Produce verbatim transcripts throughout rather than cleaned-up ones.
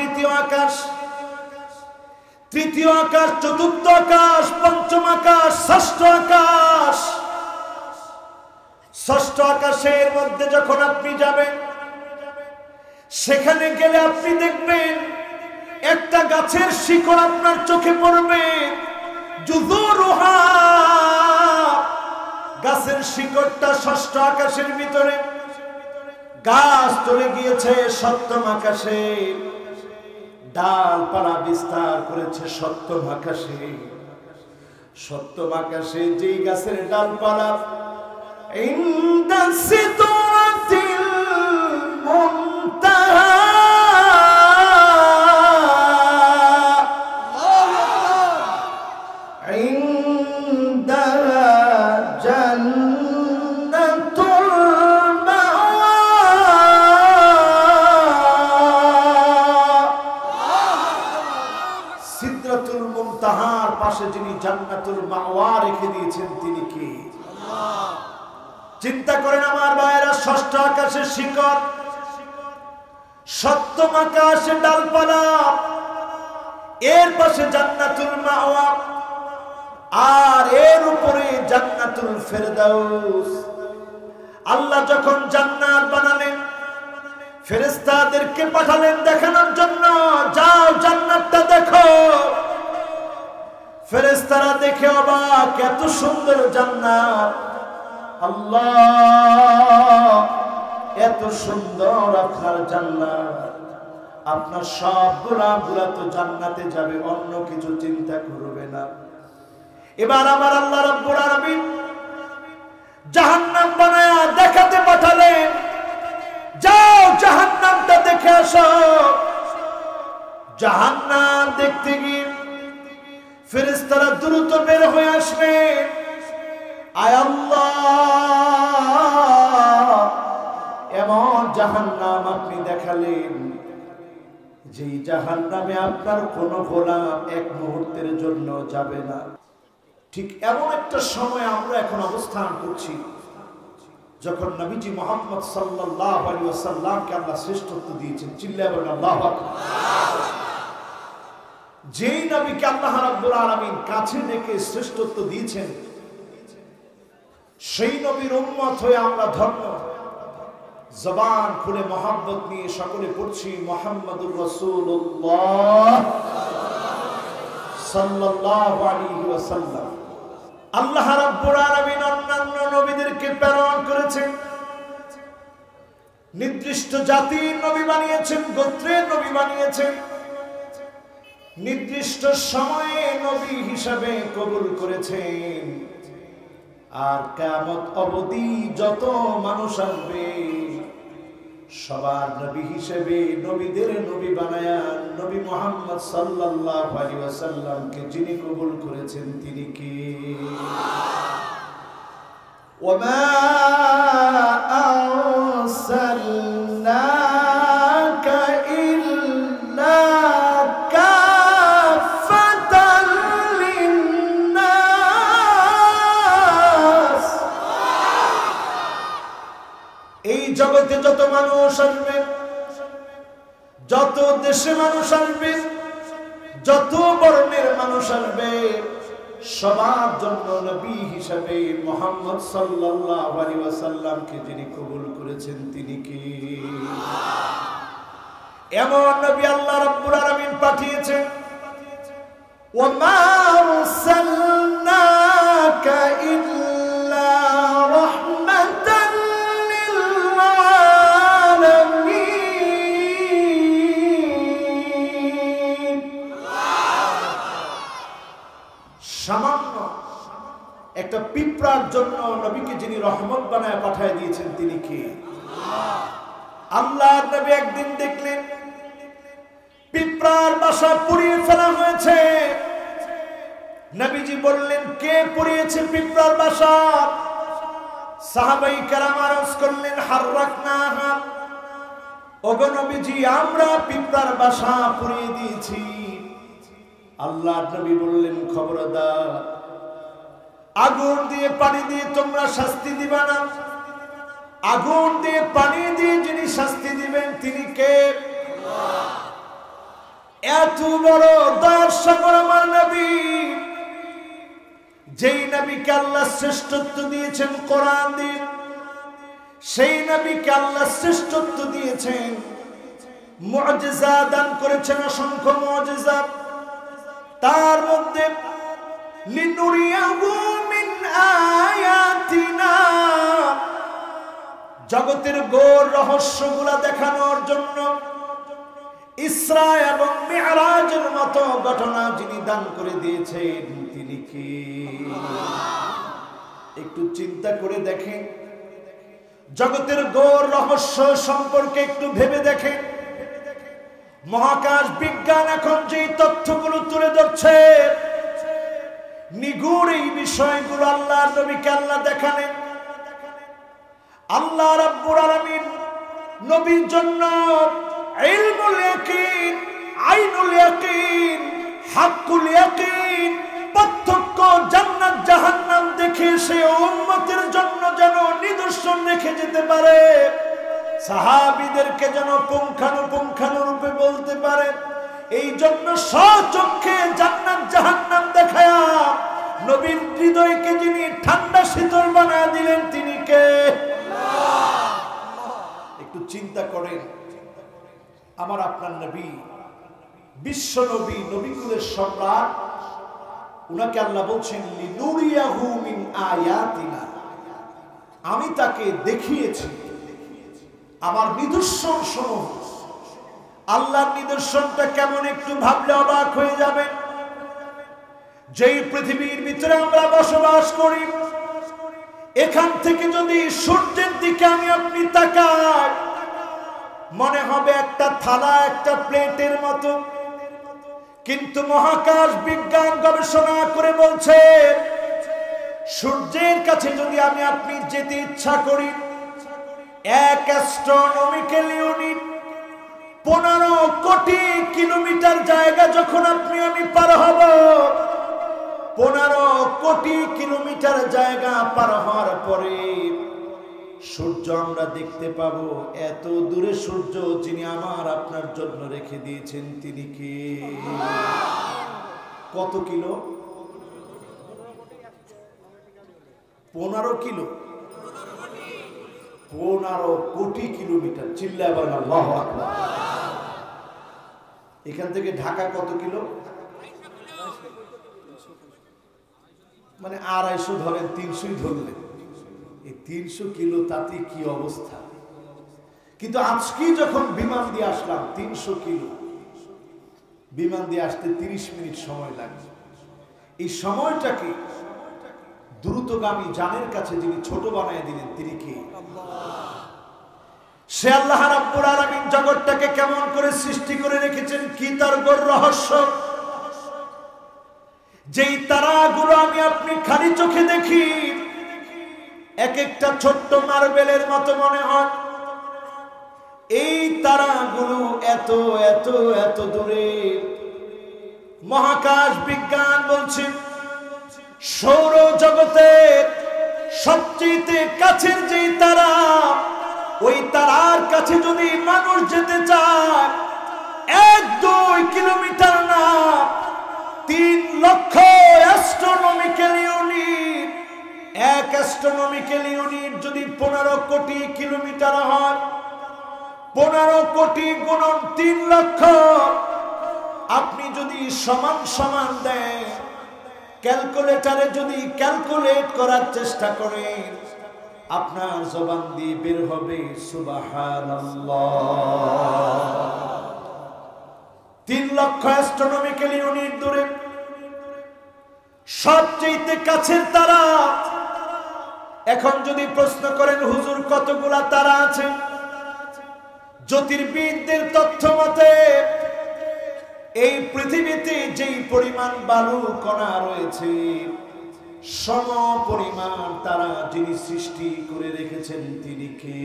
দ্বিতীয় আকাশ, তৃতীয় আকাশ, চতুর্থ আকাশ, পঞ্চম আকাশ, ষষ্ঠ আকাশ। ষষ্ঠ আকাশের মধ্যে যখন আপনি যাবেন, সেখানে গেলে আপনি দেখবেন একটা গাছের শিকড় আপনার চোখে পড়বে। জুযুরুহা, গাছের শিকড়টা ষষ্ঠ আকাশের ভিতরে, গাছ চলে গিয়েছে সপ্তম আকাশে, ডালপালা বিস্তার করেছে সপ্তম আকাশে। সপ্তম আকাশে যেই গাছের ডালপালা ইনদা সিদরাতিল মুনতাহা, যিনি জান্নাতুল মাওয়া রেখে দিয়েছেন তিনি কি? আল্লাহ। চিন্তা করেন আমার ভাইয়েরা, ষষ্ঠ আকাশের শিকড়, সপ্তম আকাশে ডালপালা, এর পাশে জান্নাতুল মাওয়া, আর এর উপরে জান্নাতুল ফেরদাউস। আল্লাহ যখন জান্নাত বানালেন, ফেরেশতাদেরকে পাঠালেন দেখানোর জন্য, যাও জান্নাতটা দেখো। ফেরেশতারা দেখে অবাক, এত সুন্দর জান্নাত, আল্লাহ এত সুন্দর আপনার জান্নাত, আপনার সব গোলামগুলা তো জান্নাতে যাবে, অন্য কিছু চিন্তা করবে না। এবার আমার আল্লাহ রাব্বুল আলামিন জাহান্নাম বানায়া দেখাতে পাঠালেন, যাও জাহান্নামটা দেখে আসো। জাহান্নাম দেখতে গিয়ে ফেরেশতারা দ্রুত বের হয়ে আসবে। আয় আল্লাহ, এমন জাহান্নাম আপনি দেখালেন, যেই জাহান্নামে আপনার কোন গোলাম এক মুহূর্তের জন্য যাবে না। ঠিক এমন একটা সময় আমরা এখন অবস্থান করছি, যখন নবীজি মুহাম্মদ সাল্লাল্লাহু আলাইহি ওয়াসাল্লামকে আল্লাহ শ্রেষ্ঠত্ব দিয়েছেন। চিল্লায়ে বলেন আল্লাহু আকবার। যেই নবীকে আল্লাহ রাব্বুল আলামিন কাছে ডেকে শ্রেষ্ঠত্ব দিয়েছেন, সেই নবীর উম্মত হয়ে আমরা ধন্য। জবান খুলে মহব্বত নিয়ে সকলে পড়ছি মুহাম্মাদুর রাসূলুল্লাহ সাল্লাল্লাহু আলাইহি ওয়াসাল্লাম। আল্লাহ রাব্বুল আলামিন অন্যান্য নবীদেরকে প্রেরণ করেছেন, নির্দিষ্ট জাতির নবী বানিয়েছেন, গোত্রের নবী বানিয়েছেন, নির্দিষ্ট সময়ে নবী হিসাবে কবুল করেছেন। আর কিয়ামত অবধি যত মানুষ আসবে, সবার নবী হিসেবে নবীদের নবী বানায়া নবী মুহাম্মদ সাল্লাল্লাহু আলাইহি ওয়াসাল্লামকে যিনি কবুল করেছেন তিনি কে? ওয়ামা আরসালনাকা ইল্লা কাফাতান লিন্নাস। এই জগতে যত মানুষ আসবে, যত দেশে মানুষ আসবে, যত বর্ণের মানুষ আসবে, সবার জন্য নবী হিসাবে মুহাম্মদ সাল্লাল্লাহু আলাইহি ওয়াসাল্লামকে যিনি কবুল করেছেন তিনি কে? এমন নবী আল্লাহ রাব্বুল আলামিন পাঠিয়েছেন। ওয়ামা আরসালনাকা ইল্লা রাহমাতান লিল আলামিন। সামান্য একটা পিঁপড়ার জন্য নবীকে যিনি রহমত বানায় পাঠিয়ে দিয়েছেন তিনি কে? আল্লাহ নবী একদিন দেখলেন পিঁপড়ার বাসা পুড়িয়ে ফেলা হয়েছে। নবীজি বললেন, কে পুড়িয়েছে পিঁপড়ার বাসা? সাহাবায়ে কেরাম আরজ করলেন, হাররাকনাহা, ওগো নবীজি আমরা পিঁপড়ার বাসা পুড়িয়ে দিয়েছি। আল্লাহ নবী বললেন, খবরদার, আগুন দিয়ে পানি দিয়ে তোমরা শাস্তি দিবা না। আগুন দিয়ে পানি দিয়ে যিনি শাস্তি দিবেন তিনি কে? এত বড় দয়ার সাগর আমার নবী, যেই নবীকে আল্লাহ শ্রেষ্ঠত্ব দিয়েছেন কোরআন দিয়ে, সেই নবীকে আল্লাহ শ্রেষ্ঠত্ব দিয়েছেন, মুআজিজা দান করেছেন, অসংখ্য মুআজিজা। তার মধ্যে লিনুরিয়াহু মিন আয়াতিনা, জগতের গোর রহস্যগুলা দেখানোর জন্য ইসরা এবং মিরাজের মতো ঘটনা যিনি দান করে দিয়েছেন তিনি কে? একটু চিন্তা করে দেখেন, জগতের গোর রহস্য সম্পর্কে একটু ভেবে দেখেন। মহাকাশ বিজ্ঞান এখন যে তথ্যগুলো তুলে ধরছে, নিগুড় এই বিষয়গুলো আল্লাহর নবীকে আল্লাহ দেখালেন। আল্লাহ রাব্বুল আলামিন নবীর জন্য ইলমুল ইয়াকিন, আইনুল ইয়াকিন, হাক্কুল ইয়াকিন, প্রত্যক্ষ জান্নাত জাহান্নাম দেখে সে উম্মতের জন্য যেন নিদর্শন রেখে যেতে পারে, সাহাবীদেরকে যেন পুঙ্খানুপুঙ্খানুরূপে বলতে পারে, এই জন্য স্বচক্ষে জান্নাত জাহান্নাম দেখায়া নবীর হৃদয়কে যিনি ঠান্ডা শীতল বানায় দিলেন তিনি কে? একটু চিন্তা করেন। আমার আপনার নবী, বিশ্ব নবী, নবীকুলের সম্রাট, উনাকে আল্লাহ বলছেন লিনুরিয়াহু মিন আয়াতিনা, আমি তাকে দেখিয়েছি আমার নিদর্শন সমূহ। আল্লাহর নিদর্শনটা কেমন একটু ভাবলে অবাক হয়ে যাবেন। যেই পৃথিবীর ভিতরে আমরা বসবাস করি, এখান থেকে যদি সূর্যের দিকে আমি আপনি তাকাই, মনে হবে একটা থালা, একটা প্লেটের মতো। কিন্তু মহাকাশ বিজ্ঞান গবেষণা করে বলছে, সূর্যের কাছে যদি আমি আপনি যেতে ইচ্ছা করি, এক অ্যাস্ট্রোনমিক্যাল ইউনিট পনেরো কোটি কিলোমিটার জায়গা যখন আপনি আমি পার হব, পনেরো কোটি কিলোমিটার জায়গা পার হওয়ার পরে সূর্য আমরা দেখতে পাবো। এত দূরে সূর্য যিনি আমার আপনার জন্য রেখে দিয়েছেন তিনি কে? কত কিলো? পনেরো কিলো, পনেরো কোটি কিলোমিটার। চিল্লায় বলেন আল্লাহু আকবার। এখান থেকে ঢাকা কত কিলো? মানে আড়াইশো ধরেন, তিনশোই ধরলেন, এই তিনশো কিলো, তাতে কি অবস্থা। কিন্তু আজকে যখন বিমান দিয়ে আসলাম, তিনশো কিলো বিমান দিয়ে আসতে তিরিশ মিনিট সময় লাগছে। এই সময়টাকে দ্রুতগামী যানের কাছে যিনি ছোট বানায় দিলেন তিনি কে? সে আল্লাহ রাব্বুল আলামিন জগৎটাকে কেমন করে সৃষ্টি করে রেখেছেন, কি তার গর রহস্য। যেই তারাগুলো আমি আপনি খালি চোখে দেখি, এক একটা ছোট্ট মার্বেলের মতো মনে হয়। এই তারাগুলো এত এত এত দূরে। মহাকাশ বিজ্ঞান বলছে সৌর জগতের সবচেয়ে কাছের যে তারা, ওই তারার কাছে যদি মানুষ যেতে চায়, এক দুই কিলোমিটার না, তিন লক্ষ অ্যাস্ট্রোনমিক্যাল ইউনিট। এক অ্যাস্ট্রোনমিক্যাল ইউনিট যদি পনেরো কোটি কিলোমিটার হয়, পনেরো কোটি গুণন তিন লক্ষ, আপনি যদি সমান সমান দেন, ক্যালকুলেটরে যদি ক্যালকুলেট করার চেষ্টা করেন, আপনার জবান দিয়ে বের হবে সুবহানাল্লাহ। তিন লক্ষ অ্যাস্ট্রোনমিক্যাল ইউনিট দূরে সবচেয়ে কাছের তারা। এখন যদি প্রশ্ন করেন হুজুর কতগুলা তারা আছে, জ্যোতির্বিদদের তথ্য মতে এই পৃথিবীতে যেই পরিমাণ বালু কণা রয়েছে, সম পরিমাণ তারা যিনি সৃষ্টি করে রেখেছেন তিনি কে?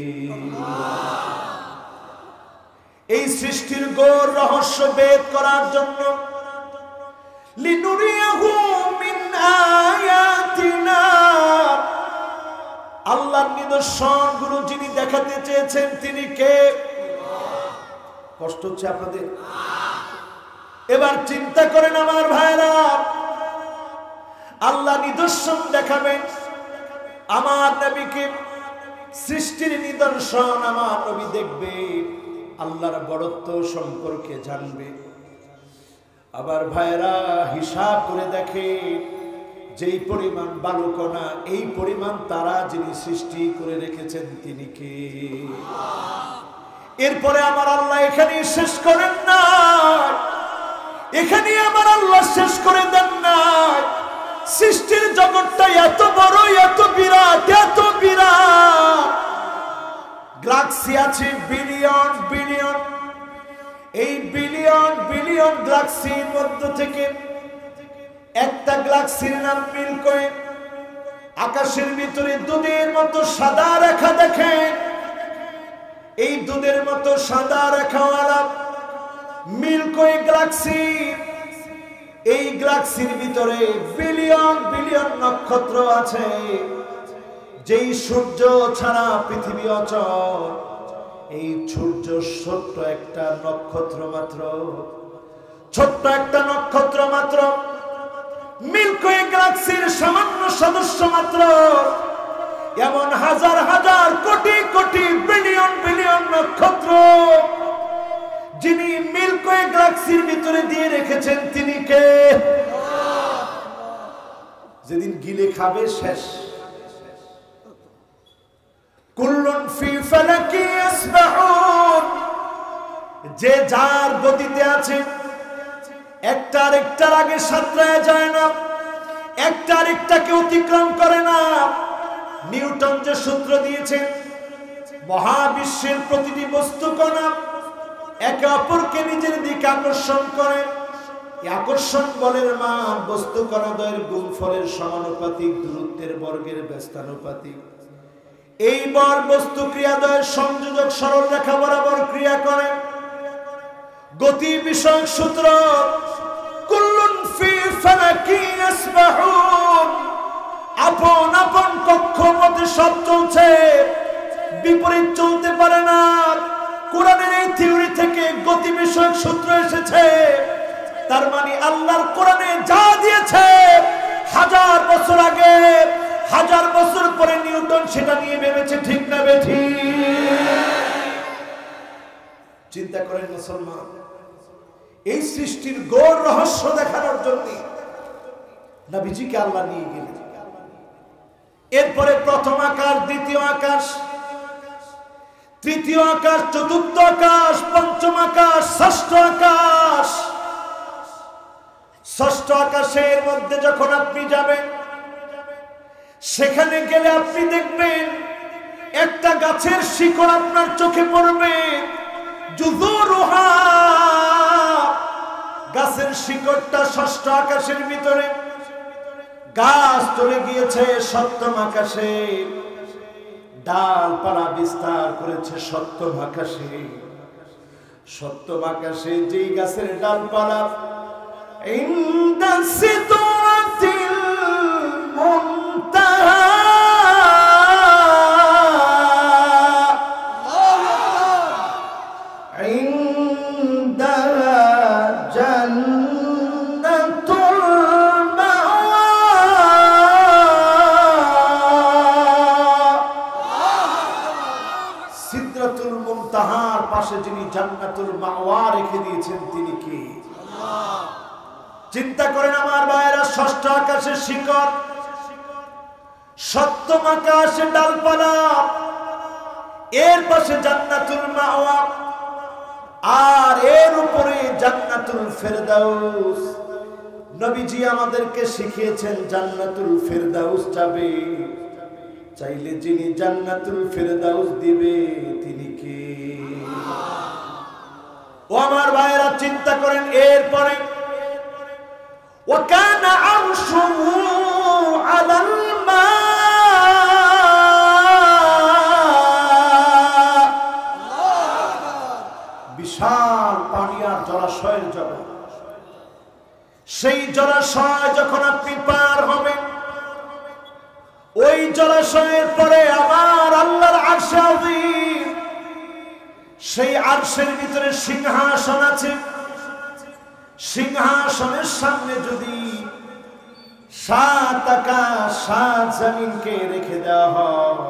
এই সৃষ্টির গৌর রহস্য বেদ করার জন্য লিনুরিয়াহু মিন আয়াতিনা, আল্লাহর নিদর্শনগুলো যিনি দেখাতে চেয়েছেন তিনি কে? কষ্ট হচ্ছে আপনাদের? এবার চিন্তা করেন আমার ভাইরা, আল্লাহ নিদর্শন দেখাবেন আমার নবীকে, সৃষ্টির নিদর্শন আমার নবী দেখবে, আল্লাহর বড়ত্ব সম্পর্কে জানবে। আবার ভাইরা হিসাব করে দেখে, যেই পরিমাণ বালুকণা, এই পরিমাণ তারা যিনি সৃষ্টি করে রেখেছেন তিনি কে? এরপরে আমার আল্লাহ এখানে শেষ করেন না, এখানে আমার আল্লাহ শেষ করে দেন না। সৃষ্টির জগৎটা এত বড়, এত বিরাট, এত বিরাট, গ্যালাক্সি আছে বিলিয়ন বিলিয়ন। এই বিলিয়ন বিলিয়ন গ্যালাক্সির মধ্য থেকে একটা গ্যালাক্সির নাম মিল্কি ওয়ে। আকাশের ভিতরে দুধের মতো সাদা রেখা দেখেন, এই দুধের মতো সাদা রেখাওয়ালা মিল্কি ওয়ে গ্যালাক্সি, এই গ্যালাক্সির ভিতরে বিলিয়ন বিলিয়ন নক্ষত্র আছে। যেই সূর্য ছাড়া পৃথিবী অচল, এই সূর্য ছোট্ট একটা নক্ষত্র মাত্র, ছোট্ট একটা নক্ষত্র মাত্র, মিল্কি ওয়ে গ্যালাক্সির সামান্য সদস্য মাত্র। এমন হাজার হাজার কোটি কোটি বিলিয়ন বিলিয়ন নক্ষত্র যিনি মিল্কি ওয়ে গ্যালাক্সির ভিতরে দিয়ে রেখেছেন তিনি কে? যেদিন গিলে খাবে শেষ। কুল্লুন ফি ফালাকি ইয়াসবাহুন, যে যার গতিতে আছে, একটা আরেকটার আগে সাঁতরায় যায় না, একটা আরেকটাকে অতিক্রম করে না। নিউটন যে সূত্র দিয়েছেন, মহাবিশ্বের প্রতিটি বস্তু কণা একে অপরকে নিজের দিকে আকর্ষণ করে। আকর্ষণ বলের মান বস্তু কণাদ্বয়ের গুণফলের সমানুপাতিক, দূরত্বের বর্গের ব্যস্তানুপাতিক। এই বর বস্তু ক্রিয়াদ্বয়ের সংযোজক সরল রেখা বরাবর ক্রিয়া করে। গতি বিষয়ক সূত্র কুল্লুন ফি ফালাকি ইয়াসবাহুন, আপন আপন কক্ষপথে সব চলছে, বিপরীত চলতে পারে না। কোরআনের এই থিওরি থেকে গতি বিষয়ক সূত্র এসেছে। তার মানে আল্লাহর কোরআনে যা দিয়েছে হাজার বছর আগে, হাজার বছর পরে নিউটন সেটা নিয়ে ভেবেছে, ঠিক না বেঠিক? চিন্তা করেন মুসলমান, এই সৃষ্টির গৌর রহস্য দেখানোর জন্য নবীজিকে আল্লাহ নিয়ে গেলেন। এরপরে প্রথম আকাশ, দ্বিতীয় আকাশ, তৃতীয় আকাশ, চতুর্থ আকাশ, পঞ্চম আকাশ, ষষ্ঠ আকাশ। ষষ্ঠ আকাশের মধ্যে যখন আপনি যাবেন, সেখানে গেলে আপনি দেখবেন একটা গাছের শিকড় আপনার চোখে পড়বে। জুযুরুহা, গাছের শিকড়টা ষষ্ঠ আকাশের ভিতরে। গাছ চলে গিয়েছে সপ্তম আকাশে, ডালপালা বিস্তার করেছে সপ্তম আকাশে। সপ্তম আকাশে যেই গাছের ডালপালা ইনদা সিদরাতিল মুনতাহা, ইনদা জান্নাতুল মাওয়া, সিদরাতুল মুনতাহার পাশে যিনি জান্নাতুল মাওয়া রেখে দিয়েছেন তিনি কি? আল্লাহ। চিন্তা করেন আমার ভাইয়েরা, ষষ্ঠ আকাশের শিকড়, সপ্তম আকাশে ডালপালা, এর পাশে জান্নাতুল মাওয়া, আর এর উপরে জান্নাতুল ফেরদাউস। নবীজি আমাদেরকে শিখিয়েছেন জান্নাতুল ফেরদাউস যাবে, চাইলে যিনি জান্নাতুল ফেরদাউস দিবে তিনি কে? ও আমার ভাইয়েরা চিন্তা করেন, এরপরে وكان عرشه على الماء, বিশাল পানি আর জলাশয়ের জগৎ। সেই জলাশয় যখন আপনি পার হবেন, ওই জলাশয়ের পরে আমার আল্লাহর আরশ আযীম, সেই আরশের ভিতরে সিংহাসন আছে। সিংহাসনের সামনে যদি সাত আকাশ সাত জমিনকে রেখে দেওয়া হয়,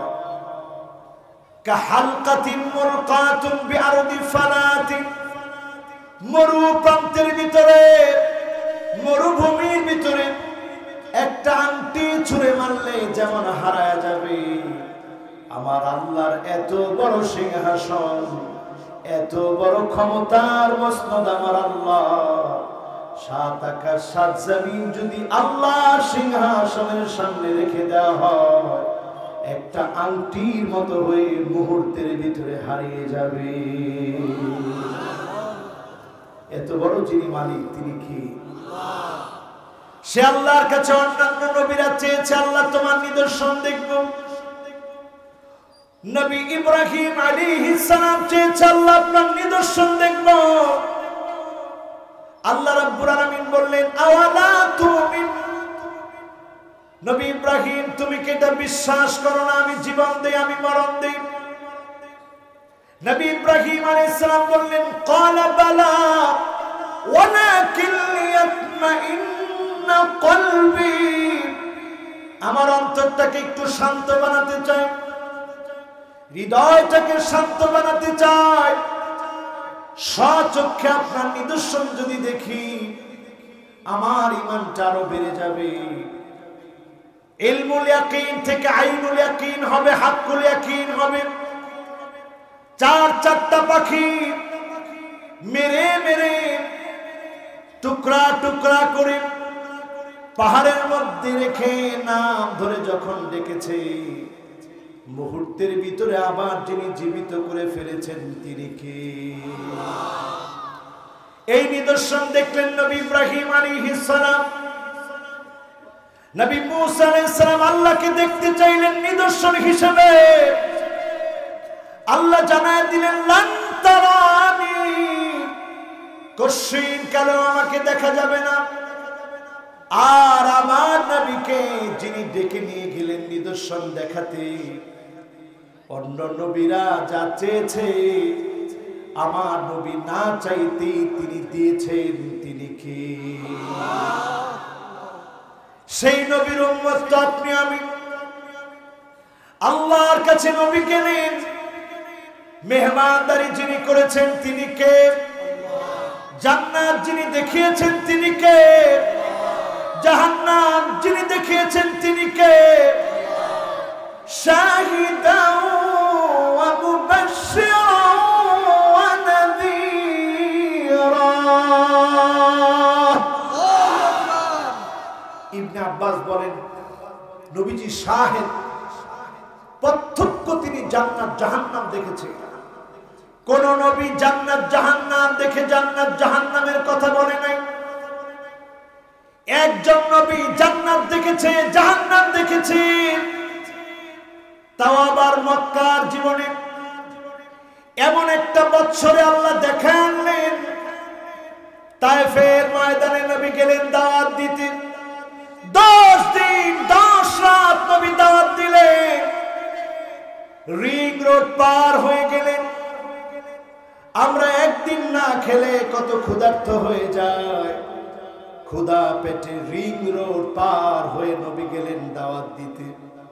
কাহালকাতিন মুরকাতুন বিআরদি ফালাতিন, মরু প্রান্তের ভিতরে, মরুভূমির ভিতরে একটা আংটি ছুঁড়ে মারলে যেমন হারায় যাবে, আমার আল্লাহর এত বড় সিংহাসন, এত বড় ক্ষমতার মসনদ আমার আল্লাহ, সাত আকাশ সাত জমিন যদি আল্লাহ সিংহাসনের সামনে রেখে দেওয়া হয়, একটা আংটির মতো হয়ে মুহূর্তের ভিতরে হারিয়ে যাবে। এত বড় যিনি মালিক তিনি কি? সে আল্লাহর কাছে অন্যান্য নবীরা চেয়েছে, আল্লাহ তোমার নিদর্শন দেখব। নবী ইব্রাহিম আলাইহিস সালাম চেয়েছে, আল্লাহ আপনার নিদর্শন দেখব। আল্লাহ রাব্বুল আলামিন বললেন, আওয়ালা তুমিন, নবী ইব্রাহিম তুমি কি এটা বিশ্বাস করো না আমি জীবন দেই, আমি মরণ দেই? নবী ইব্রাহিম আলাইহিস সালাম বললেন, ক্বালা বালা ওয়ালাকিন লিয়াতমাইন্না কলবি, আমার অন্তরটাকে একটু শান্ত বানাতে চাই, হৃদয়টাকে শান্ত বানাতে চাই, স্বচক্ষে আপনার নিদর্শন যদি দেখি আমার ঈমানটা আরো বেড়ে যাবে। ইলমুল ইয়াকিন থেকে আইনুল ইয়াকিন হবে, হাক্কুল ইয়াকিন হবে। চার চারটা পাখি মেরে মেরে টুকরা টুকরা করে পাহাড়ের মধ্যে রেখে নাম ধরে যখন ডেকেছে, মুহূর্তের ভিতরে আবার যিনি জীবিত করে ফেলেছেন তিনি কে? এই নিদর্শন দেখলেন নবী ইব্রাহিম আলাইহিস সালাম। নবী মূসা আলাইহিস সালাম আল্লাহকে দেখতে চাইলেন নিদর্শন হিসেবে। আল্লাহ জানায় দিলেন, লান তারানি, কশিন কালো আমাকে দেখা যাবে না। আর আমার নবীকে যিনি ডেকে নিয়ে গেলেন নিদর্শন দেখাতে, অন্য নবীরা যা চেয়েছে আমার নবী না চাইতেই তিনি দিয়েছেন, তিনি কে? সেই নবীর উম্মত তো আপনি আমি। আল্লাহর কাছে নবী গেলেন, মেহমানদারি যিনি করেছেন তিনি কে? জান্নাত যিনি দেখিয়েছেন তিনি কে? জাহান্নাম যিনি দেখিয়েছেন তিনি কে? শাহিদাও ওয়া মুবাশশিরাও ওয়া নাযীরা। ইবনে আব্বাস বলেন, নবীজি শাহিদ, প্রত্যক্ষ তিনি জান্নাত জাহান্নাম দেখেছেন। কোন নবী জান্নাত জাহান্নাম দেখে জান্নাত জাহান্নামের কথা বলে নাই। একজন নবী জান্নাত দেখেছে, জাহান্নাম দেখেছে, তাও আবার মক্কার জীবনে। এমন একটা বছরে আল্লাহ দেখা আনলেন, তায়েফের ময়দানে নবী গেলেন দাওয়াত দিতে। দশ দিন দশ রাত নবী দাওয়াত দিলেন। রিং রোড পার হয়ে গেলেন। আমরা একদিন না খেলে কত ক্ষুধার্ত হয়ে যায়, ক্ষুধা পেটে রিং রোড পার হয়ে নবী গেলেন দাওয়াত দিতে।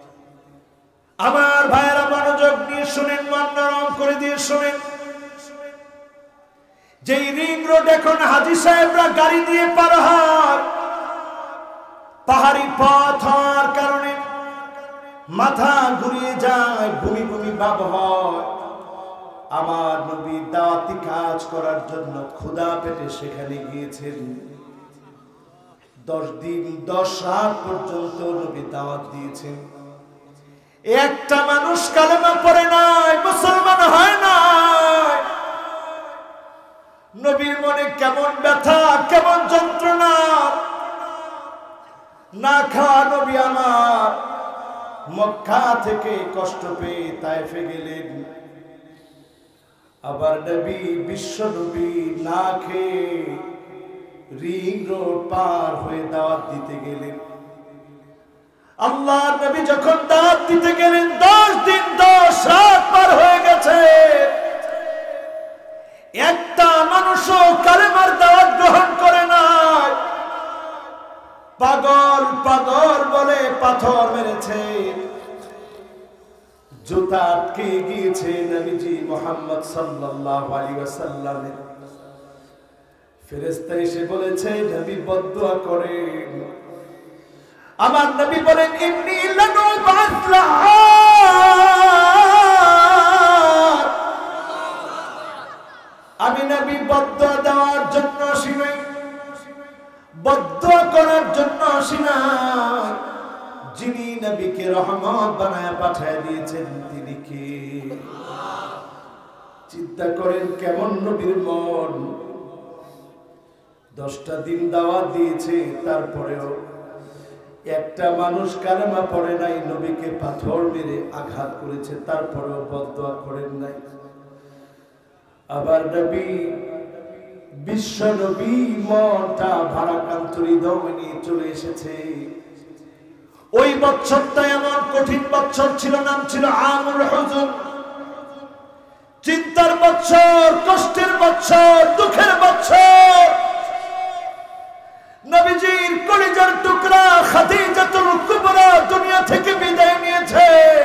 আমার ভাইয়েরা মনোযোগ দিয়ে শুনেন, মন নরম করে দিয়ে শুনেন। যেই রিং রোড এখন হাজী সাহেবরা গাড়ি দিয়ে পার হয়, পাহাড়ি পথ হওয়ার কারণে মাথা ঘুরিয়ে যায়, ভূমি ভূমি ভাব হয়। আমার নবী দাওয়াতি কাজ করার জন্য ক্ষুধা পেটে সেখানে গিয়েছেন। দশ দিন দশ রাত পর্যন্ত নবী দাওয়াত দিয়েছেন। একটা মানুষ কালেমা পড়ে নাই, মুসলমান হয় নাই। নবীর মনে কেমন ব্যথা, কেমন যন্ত্রণা। না খাওয়া নবী আমার মক্কা থেকে কষ্ট পেয়ে তায়েফে গেলেন। আবার নবী বিশ্ব নবী না খেয়ে রিং রোড পার হয়ে দাওয়াত দিতে গেলেন। আল্লাহর নবী যখন দাওয়াত দিতে গেলেন, দশ দিন দশ রাত পার হয়ে গেছে, একটা মানুষও কালেমার দাওয়াত গ্রহণ করে না। পাগল পাগল বলে পাথর মেরেছে, জুতা আটকে গিয়েছে নবীজি মুহাম্মদ সাল্লাল্লাহু আলাইহি ওয়াসাল্লামের। ফেরেশতা এসে বলেছে নবী বদদুয়া করেন। আমার নবী বলেন ইন্নী লানুবাসলা, আমি নবী বদদুয়া দেওয়ার জন্য আসি নাই, বদদুয়া করার জন্য আসি না। যিনি নবীকে রহমত বানায় পাঠিয়ে দিয়েছেন তিনি কে? চিন্তা করেন কেমন নবীর মন। দশটা দিন দাওয়াত দিয়েছে, তারপরেও একটা মানুষ কালেমা পড়ে নাই, নবীকে পাথর মেরে আঘাত করেছে, তারপরেও বদদুয়া করেন নাই। আবার নবী বিশ্ব নবী মনটা ভারাক্রান্ত হৃদয় নিয়ে চলে এসেছে। ওই বছরটা এমন কঠিন বছর ছিল, নাম ছিল আমুল হুজুন, চিন্তার বছর, কষ্টের বছর, দুঃখের বছর। নবীজির কলিজার টুকরা খাদিজাতুল কুবরা দুনিয়া থেকে বিদায় নিয়েছে।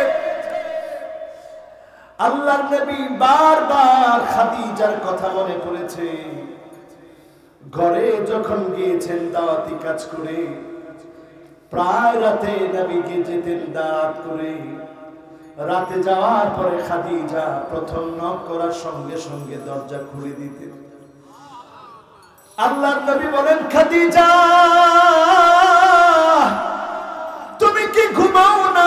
আল্লাহর নবী বারবার খাদিজার কথা মনে পড়েছে। ঘরে যখন গিয়েছেন দাওয়াতি কাজ করে, প্রায় রাতে নবীকে যেতেন দাওয়াত করে। রাতে যাওয়ার পরে খাদিজা প্রথম নক করার সঙ্গে সঙ্গে দরজা খুলে দিতেন। আল্লাহর নবী বলেন খাদিজা তুমি কি ঘুমাও না?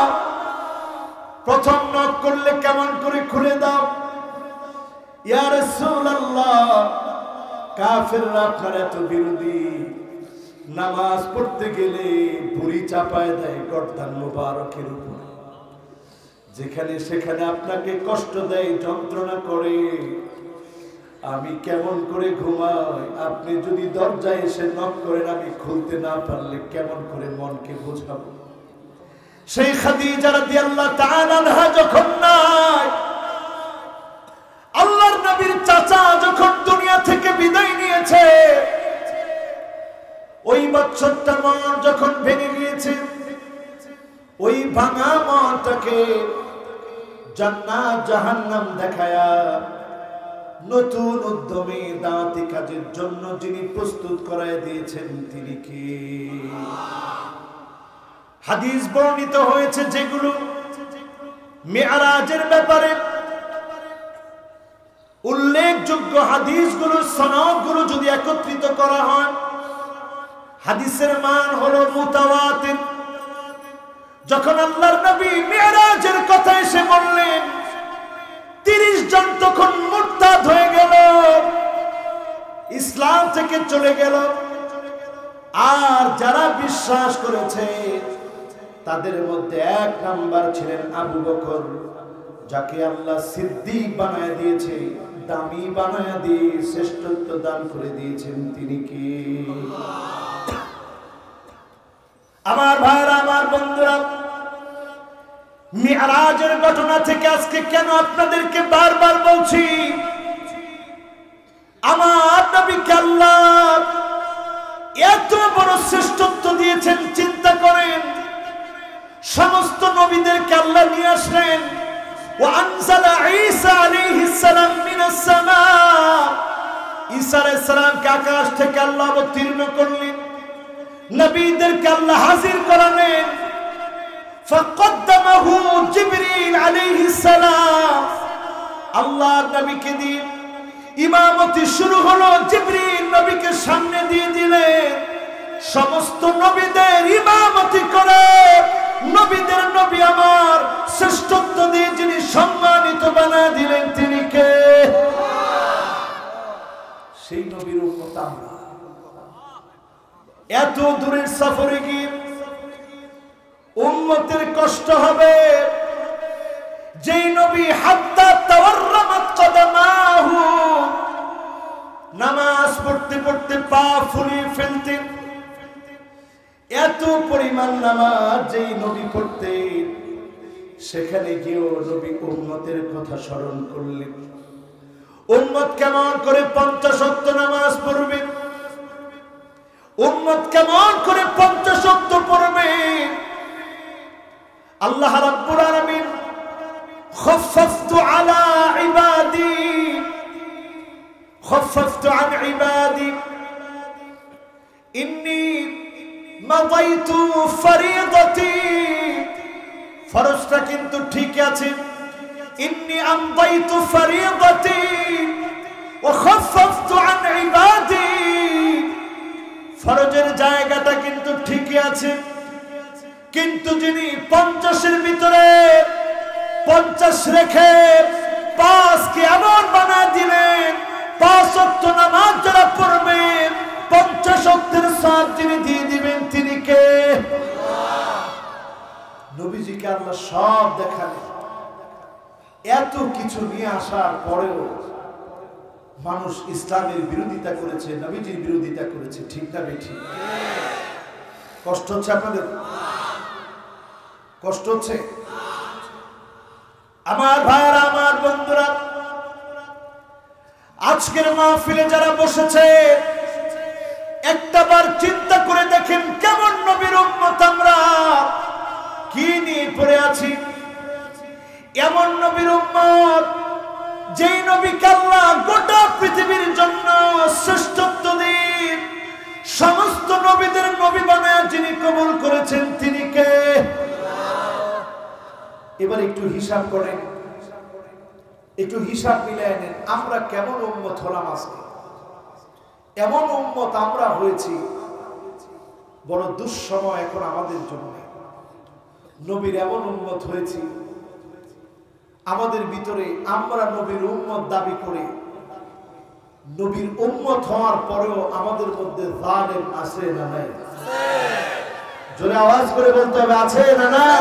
প্রথম নক করলে কেমন করে খুলে দাও? ইয়া রাসূলুল্লাহ, কাফেররা আপনার এত বিরোধী, নামাজ পড়তে গেলে বুড়ি চাপায় দেয় গর্দান মুবারকের উপর, যেখানে সেখানে আপনাকে কষ্ট দেয়, যন্ত্রণা করে। আমি কেমন করে ঘুমাই? আপনি যদি দরজায় এসে নক করেন, আমি খুলতে না পারলে কেমন করে মনকে বোঝাবো? সেই খাদিজা রাদিয়াল্লাহু তাআলা আনহা যখন নাই, আল্লাহর নবীর চাচা যখন দুনিয়া থেকে বিদায় নিয়েছে, ওই বছরটা মন যখন ভেঙে গিয়েছে, ওই ভাঙা মনটাকে জান্নাত জাহান্নাম দেখায়া নতুন উদ্যমে দাওয়াতি কাজের জন্য যিনি প্রস্তুত করায় দিয়েছেন তিনি কি? হাদিস বর্ণিত হয়েছে যেগুলো মিরাজের ব্যাপারে উল্লেখযোগ্য হাদিসগুলো, সনদগুলো যদি একত্রিত করা হয়, হাদিসের মান হলো মুতাওয়াতির। যখন আল্লাহর নবী মিরাজের কথা এসে বললেন, তিরিশ জন তখন মুরতাদ হয়ে গেল, ইসলাম থেকে চলে গেল। আর যারা বিশ্বাস করেছে তাদের মধ্যে এক নাম্বার ছিলেন আবু বকর, যাকে আল্লাহ সিদ্দিক বানায় দিয়েছে, দামি বানায় দিয়ে শ্রেষ্ঠত্ব দান করে দিয়েছেন তিনি কি? আমার ভাইরা, আমার বন্ধুরা, মিরাজের ঘটনা থেকে আজকে কেন আপনাদেরকে বারবার বলছি, আমার নবীকে আল্লাহ এত বড় শ্রেষ্ঠত্ব দিয়েছেন। চিন্তা করেন, সমস্ত নবীদেরকে আল্লাহ নিয়ে আসলেন। ওয়া আনজালা ঈসা আলাইহিস সালাম মিনাস সামা, ঈসা আলাইহিস সালামকে আকাশ থেকে আল্লাহ অবতীর্ণ করলেন, নবীদেরকে আল্লাহ হাজির করালেন। ফাকদ্দামাহু জিবরিল আলাইহিস সালাম, আল্লাহ নবীকে দিয়ে ইমামতি শুরু হলো। জিবরিল নবীকে সামনে দিয়ে দিলেন, সমস্ত নবীদের ইমামতি করে নবীদের নবী আমার শ্রেষ্ঠত্ব দিয়ে যিনি সম্মানিত বানায় দিলেন তিনি কে? সেই নবীর উম্মত আমরা। এত দূরের সফরে গিয়ে উম্মতের কষ্ট হবে। যেই নবী হাত্তা তাওয়াররামাত কদামাহু, নামাজ পড়তে পড়তে পা ফুলিয়ে ফেলতেন, এত পরিমাণ নামাজ যেই নবী পড়তেন, সেখানে গিয়েও নবী উম্মতের কথা স্মরণ করলেন। উম্মত কেমন করে পঞ্চাশ ওয়াক্ত নামাজ পড়বে, উম্মত কেমন করে আল্লাহ রাব্বুল আলামিন খাফফতু আলা ইবাদি খাফফতু আন ইবাদি ইন্নী মাদাইতু ফরিদাতি, ফরজটা কিন্তু ঠিক আছে, ইন্নী আমদাইতু ফরিদাতি ওয়া খাফফতু আন ইবাদি, ফরজের জায়গাটা কিন্তু ঠিকই আছে, কিন্তু যিনি পঞ্চাশের ভিতরে পঞ্চাশ রেখে পাঁচকে এমন বানায় দিলেন, পাঁচ ওয়াক্ত নামাজ যারা পড়বে পঞ্চাশ ওয়াক্তের সওয়াব যিনি দিয়ে দিবেন তিনি কে? নবীজিকে আল্লাহ সব দেখালেন। এত কিছু নিয়ে আসার পরেও মানুষ ইসলামের বিরোধিতা করেছে, নবীজির বিরোধিতা করেছে, ঠিক না বেঠিক? কষ্ট হচ্ছে আপনাদের? কষ্ট হচ্ছে? আমার ভাইরা, আমার বন্ধুরা, আজকের মাহফিলে যারা বসেছে একটাবার চিন্তা করে দেখেন কেমন নবীর উম্মত আমরা, কি নিয়ে পড়ে আছি। এমন নবীর উম্মত যেই নবীকে আল্লাহ গোটা পৃথিবীর জন্য শ্রেষ্ঠত্ব দিয়ে সমস্ত নবীদের নবী বানায় যিনি কবুল করেছেন তিনি কে? এবার একটু হিসাব করেন, একটু হিসাব মিলিয়ে নেন আমরা কেমন উম্মত হলাম আজকে। এমন উম্মত আমরা হয়েছি, বড় দুঃসময় এখন আমাদের জন্য। নবীর এমন উম্মত হয়েছি, আমাদের ভিতরে আমরা নবীর উম্মত দাবি করে নবীর উম্মত হওয়ার পরেও আমাদের মধ্যে জালেম আছে না নাই? জোরে আওয়াজ করে বলতে হবে, আছে না নাই?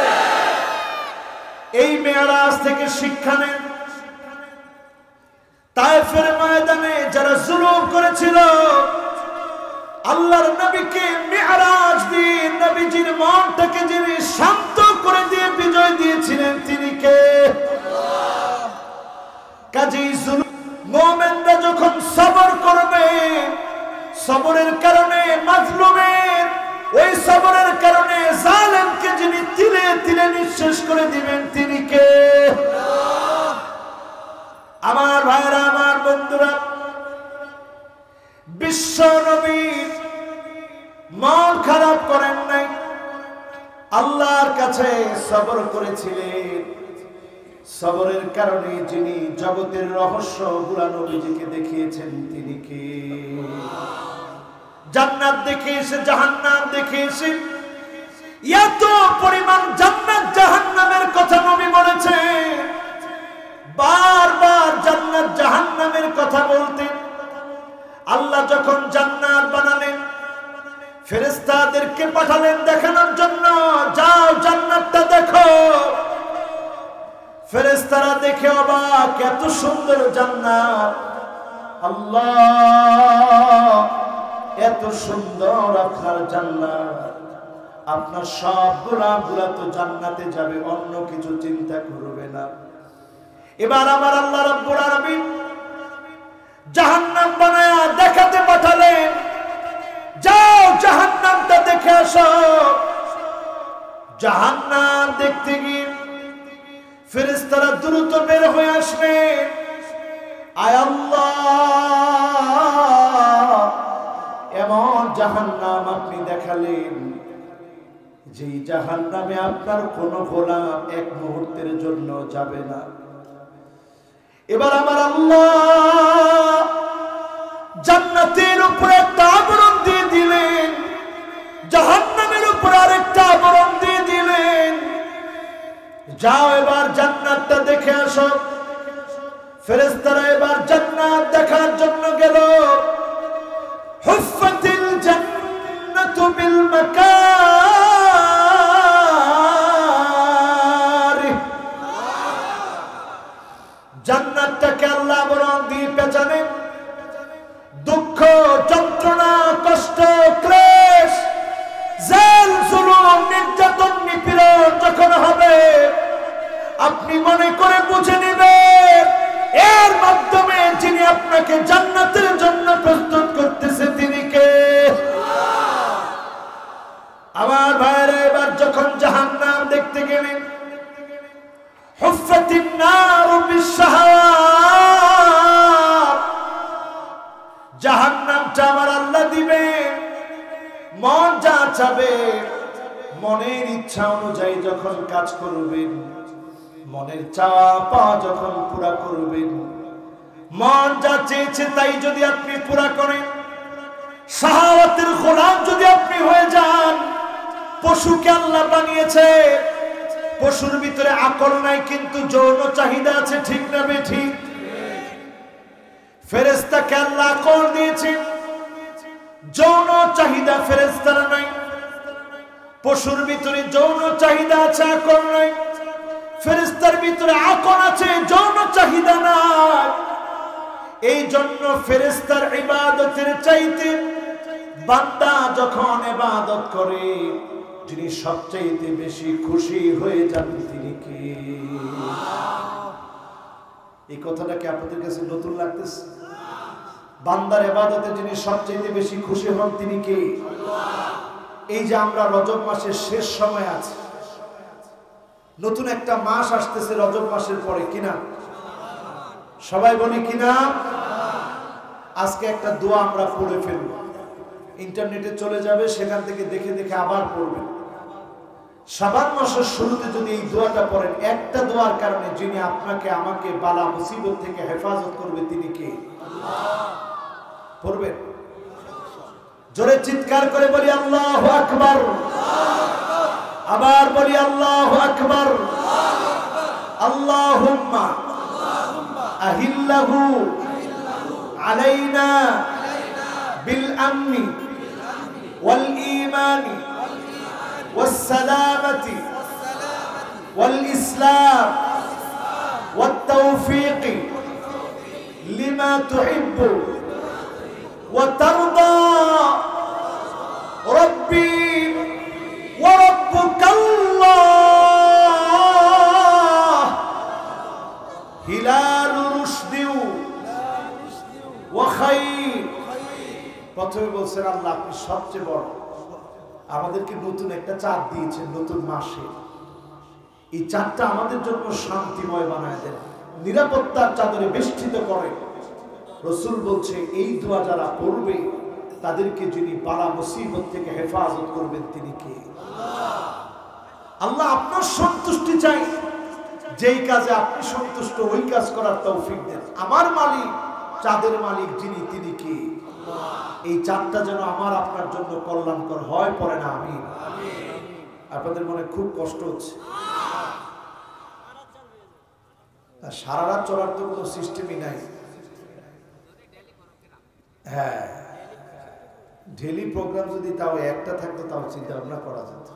এই মেরাজ থেকে শিক্ষা নেন। তায়েফের ময়দানে যারা জুলুম করেছিল, আল্লাহর নবীকে মেরাজ দিয়ে নবীজির মনটাকে যিনি শান্ত করে দিয়ে বিজয় দিয়েছিলেন তিনি কে? কাজেই জুলুম মুমিনরা যখন সবর করবে, সবরের কারণে মাজলুমের ওই সবরের কারণে জালেমকে যিনি তিলে তিলে নিঃশেষ করে দিবেন তিনি কে? আমার ভাইরা, আমার বন্ধুরা, বিশ্ব নবী মন খারাপ করেন নাই, আল্লাহর কাছে সবর করেছিলেন। সবরের কারণে যিনি জগতের রহস্য গুলা নবীজিকে দেখিয়েছেন তিনি কে? জান্নাত দেখে এসে জাহান্নাম দেখে এসে এত পরিমাণ জান্নাত জাহান্নামের কথা নবী বলেছে, বারবার জান্নাত জাহান্নামের কথা বলতেন। আল্লাহ যখন জান্নাত বানালেন ফেরেশতাদেরকে পাঠালেন দেখানোর জন্য, যাও জান্নাতটা দেখো। ফেরেশতারা দেখে অবাক, এত সুন্দর জান্নাত, আল্লাহ এত সুন্দর আপনার জান্নাত, আপনার সব গোলামগুলা তো জান্নাতে যাবে, অন্য কিছু চিন্তা করবে না। এবার আমার আল্লাহ রাব্বুল আলামিন জাহান্নাম বানায়া দেখাতে পাঠালেন, যাও জাহান্নামটা দেখে আসো। জাহান্নাম দেখতে গিয়ে ফেরেশতারা দ্রুত বের হয়ে আসলেন। আয় আল্লাহ, এমন জাহান্নাম আপনি দেখালেন যেই জাহান্নামে আপনার কোনো গোলাম এক মুহূর্তের জন্য যাবে না। এবার আমার আল্লাহ জান্নাতের উপরে একটা আবরণ দিয়ে দিলেন, জাহান্নামের উপরে আরেকটা আবরণ দিয়ে দিলেন। যাও এবার জান্নাতটা দেখে আসো। ফেরেশতারা এবার জান্নাত দেখার জন্য গেল। হুফফাতিল জান্নাতু বিল মাকারি, জান্নাতটাকে আল্লাহ আবরণ দিয়ে পেঁচালেন। দুঃখ, যন্ত্রণা, কষ্ট, ক্লেশ, জেল, জুলুম, নির্যাতন, নিপীড়ন যখন হবে আপনি মনে করে বুঝে নেবেন এর মাধ্যমে যিনি আপনাকে জান্নাতের জন্য প্রস্তুত করতেছে তিনি কে? আমার ভাইরা, এবার যখন জাহান্নাম দেখতে গেলেন জাহান্নামটা আমার আল্লাহ দিবে, মন যা চাবে মনের ইচ্ছা অনুযায়ী যখন কাজ করবেন, মনের চাওয়া পাওয়া যখন পুরা করবেন, মন যা চেয়েছে তাই যদি আপনি পুরা করেন, শাহাওয়াতের গোলাম যদি আপনি হয়ে যান। পশুকে আল্লাহ বানিয়েছে, পশুর ভিতরে আকল নাই কিন্তু যৌন চাহিদা আছে, ঠিক না বেঠিক? ফেরেশতাকে আল্লাহ আকল দিয়েছে, যৌন চাহিদা ফেরেশতার নাই। পশুর ভিতরে যৌন চাহিদা আছে, আকল নাই। ফেরেশতার ভিতরে আকল আছে, যৌন চাহিদা নাই। এই জন্য ফেরেশতার ইবাদতের চাইতে বান্দা যখন ইবাদত করে, যিনি সবচাইতে বেশি খুশি হয়ে যান তিনি কে? এই কথাটা কি আপনাদের কাছে নতুন লাগতেছে? বান্দার ইবাদতে যিনি সবচাইতে বেশি খুশি হন তিনি কে? এই যে আমরা রজব মাসের শেষ সময় আছে, নতুন একটা মাস আসতেছে রজব মাসের পরে, কিনা? সবাই বলি কিনা? আজকে একটা দোয়া আমরা পড়ে ফেলব, ইন্টারনেটে চলে যাবে, সেখান থেকে দেখে দেখে আবার পড়বেন। শাবান মাসের শুরুতে যদি এই দোয়াটা পড়েন, একটা দোয়ার কারণে যিনি আপনাকে আমাকে বালা মুসিবত থেকে হেফাজত করবে তিনি কে? পড়বেন। জোরে চিৎকার করে বলি আল্লাহু আকবার। আবার বলি আল্লাহু আকবার। আল্লাহুম্মা আহিল্লাহু আলাইনা বিল আমনি ওয়াল ঈমানি ওয়াস সালামাতি ওয়াল ইসলাম ওয়াত তাওফীকি লিমা তুহিব্বু ওয়া তারদা রাব্বি ওয়া রাব্বুকাল্লাহ হিলালু রুশদি ওয়া খায়র। প্রথমে বলছেন আল্লাহ আপনি সবচেয়ে বড়, আমাদেরকে নতুন একটা চাঁদ দিয়েছেন নতুন মাসে। এই চাঁদটা আমাদের জন্য শান্তিময় বানায় দেন, নিরাপত্তার চাদরে বেষ্টিত করে। রাসূল বলছে এই দোয়া যারা পড়বে তাদেরকে যিনি বালা মুসিবত থেকে হেফাজত করবেন তিনি কে? আল্লাহ আপনার সন্তুষ্টি চাই, যেই কাজে আপনি সন্তুষ্ট ওই কাজ করার তৌফিক দেন। আমার মালিক, চাঁদের মালিক যিনি তিনি কে? এই চাঁদটা যেন আমার আপনার জন্য কল্যাণকর হয়, পড়ে না আমিন। আপনাদের মনে খুব কষ্ট হচ্ছে, সারা রাত চলার তো কোনো সিস্টেমই নাই। হ্যাঁ, ডেইলি প্রোগ্রাম যদি তাও একটা থাকতো তাও চিন্তা ভাবনা করা যেত।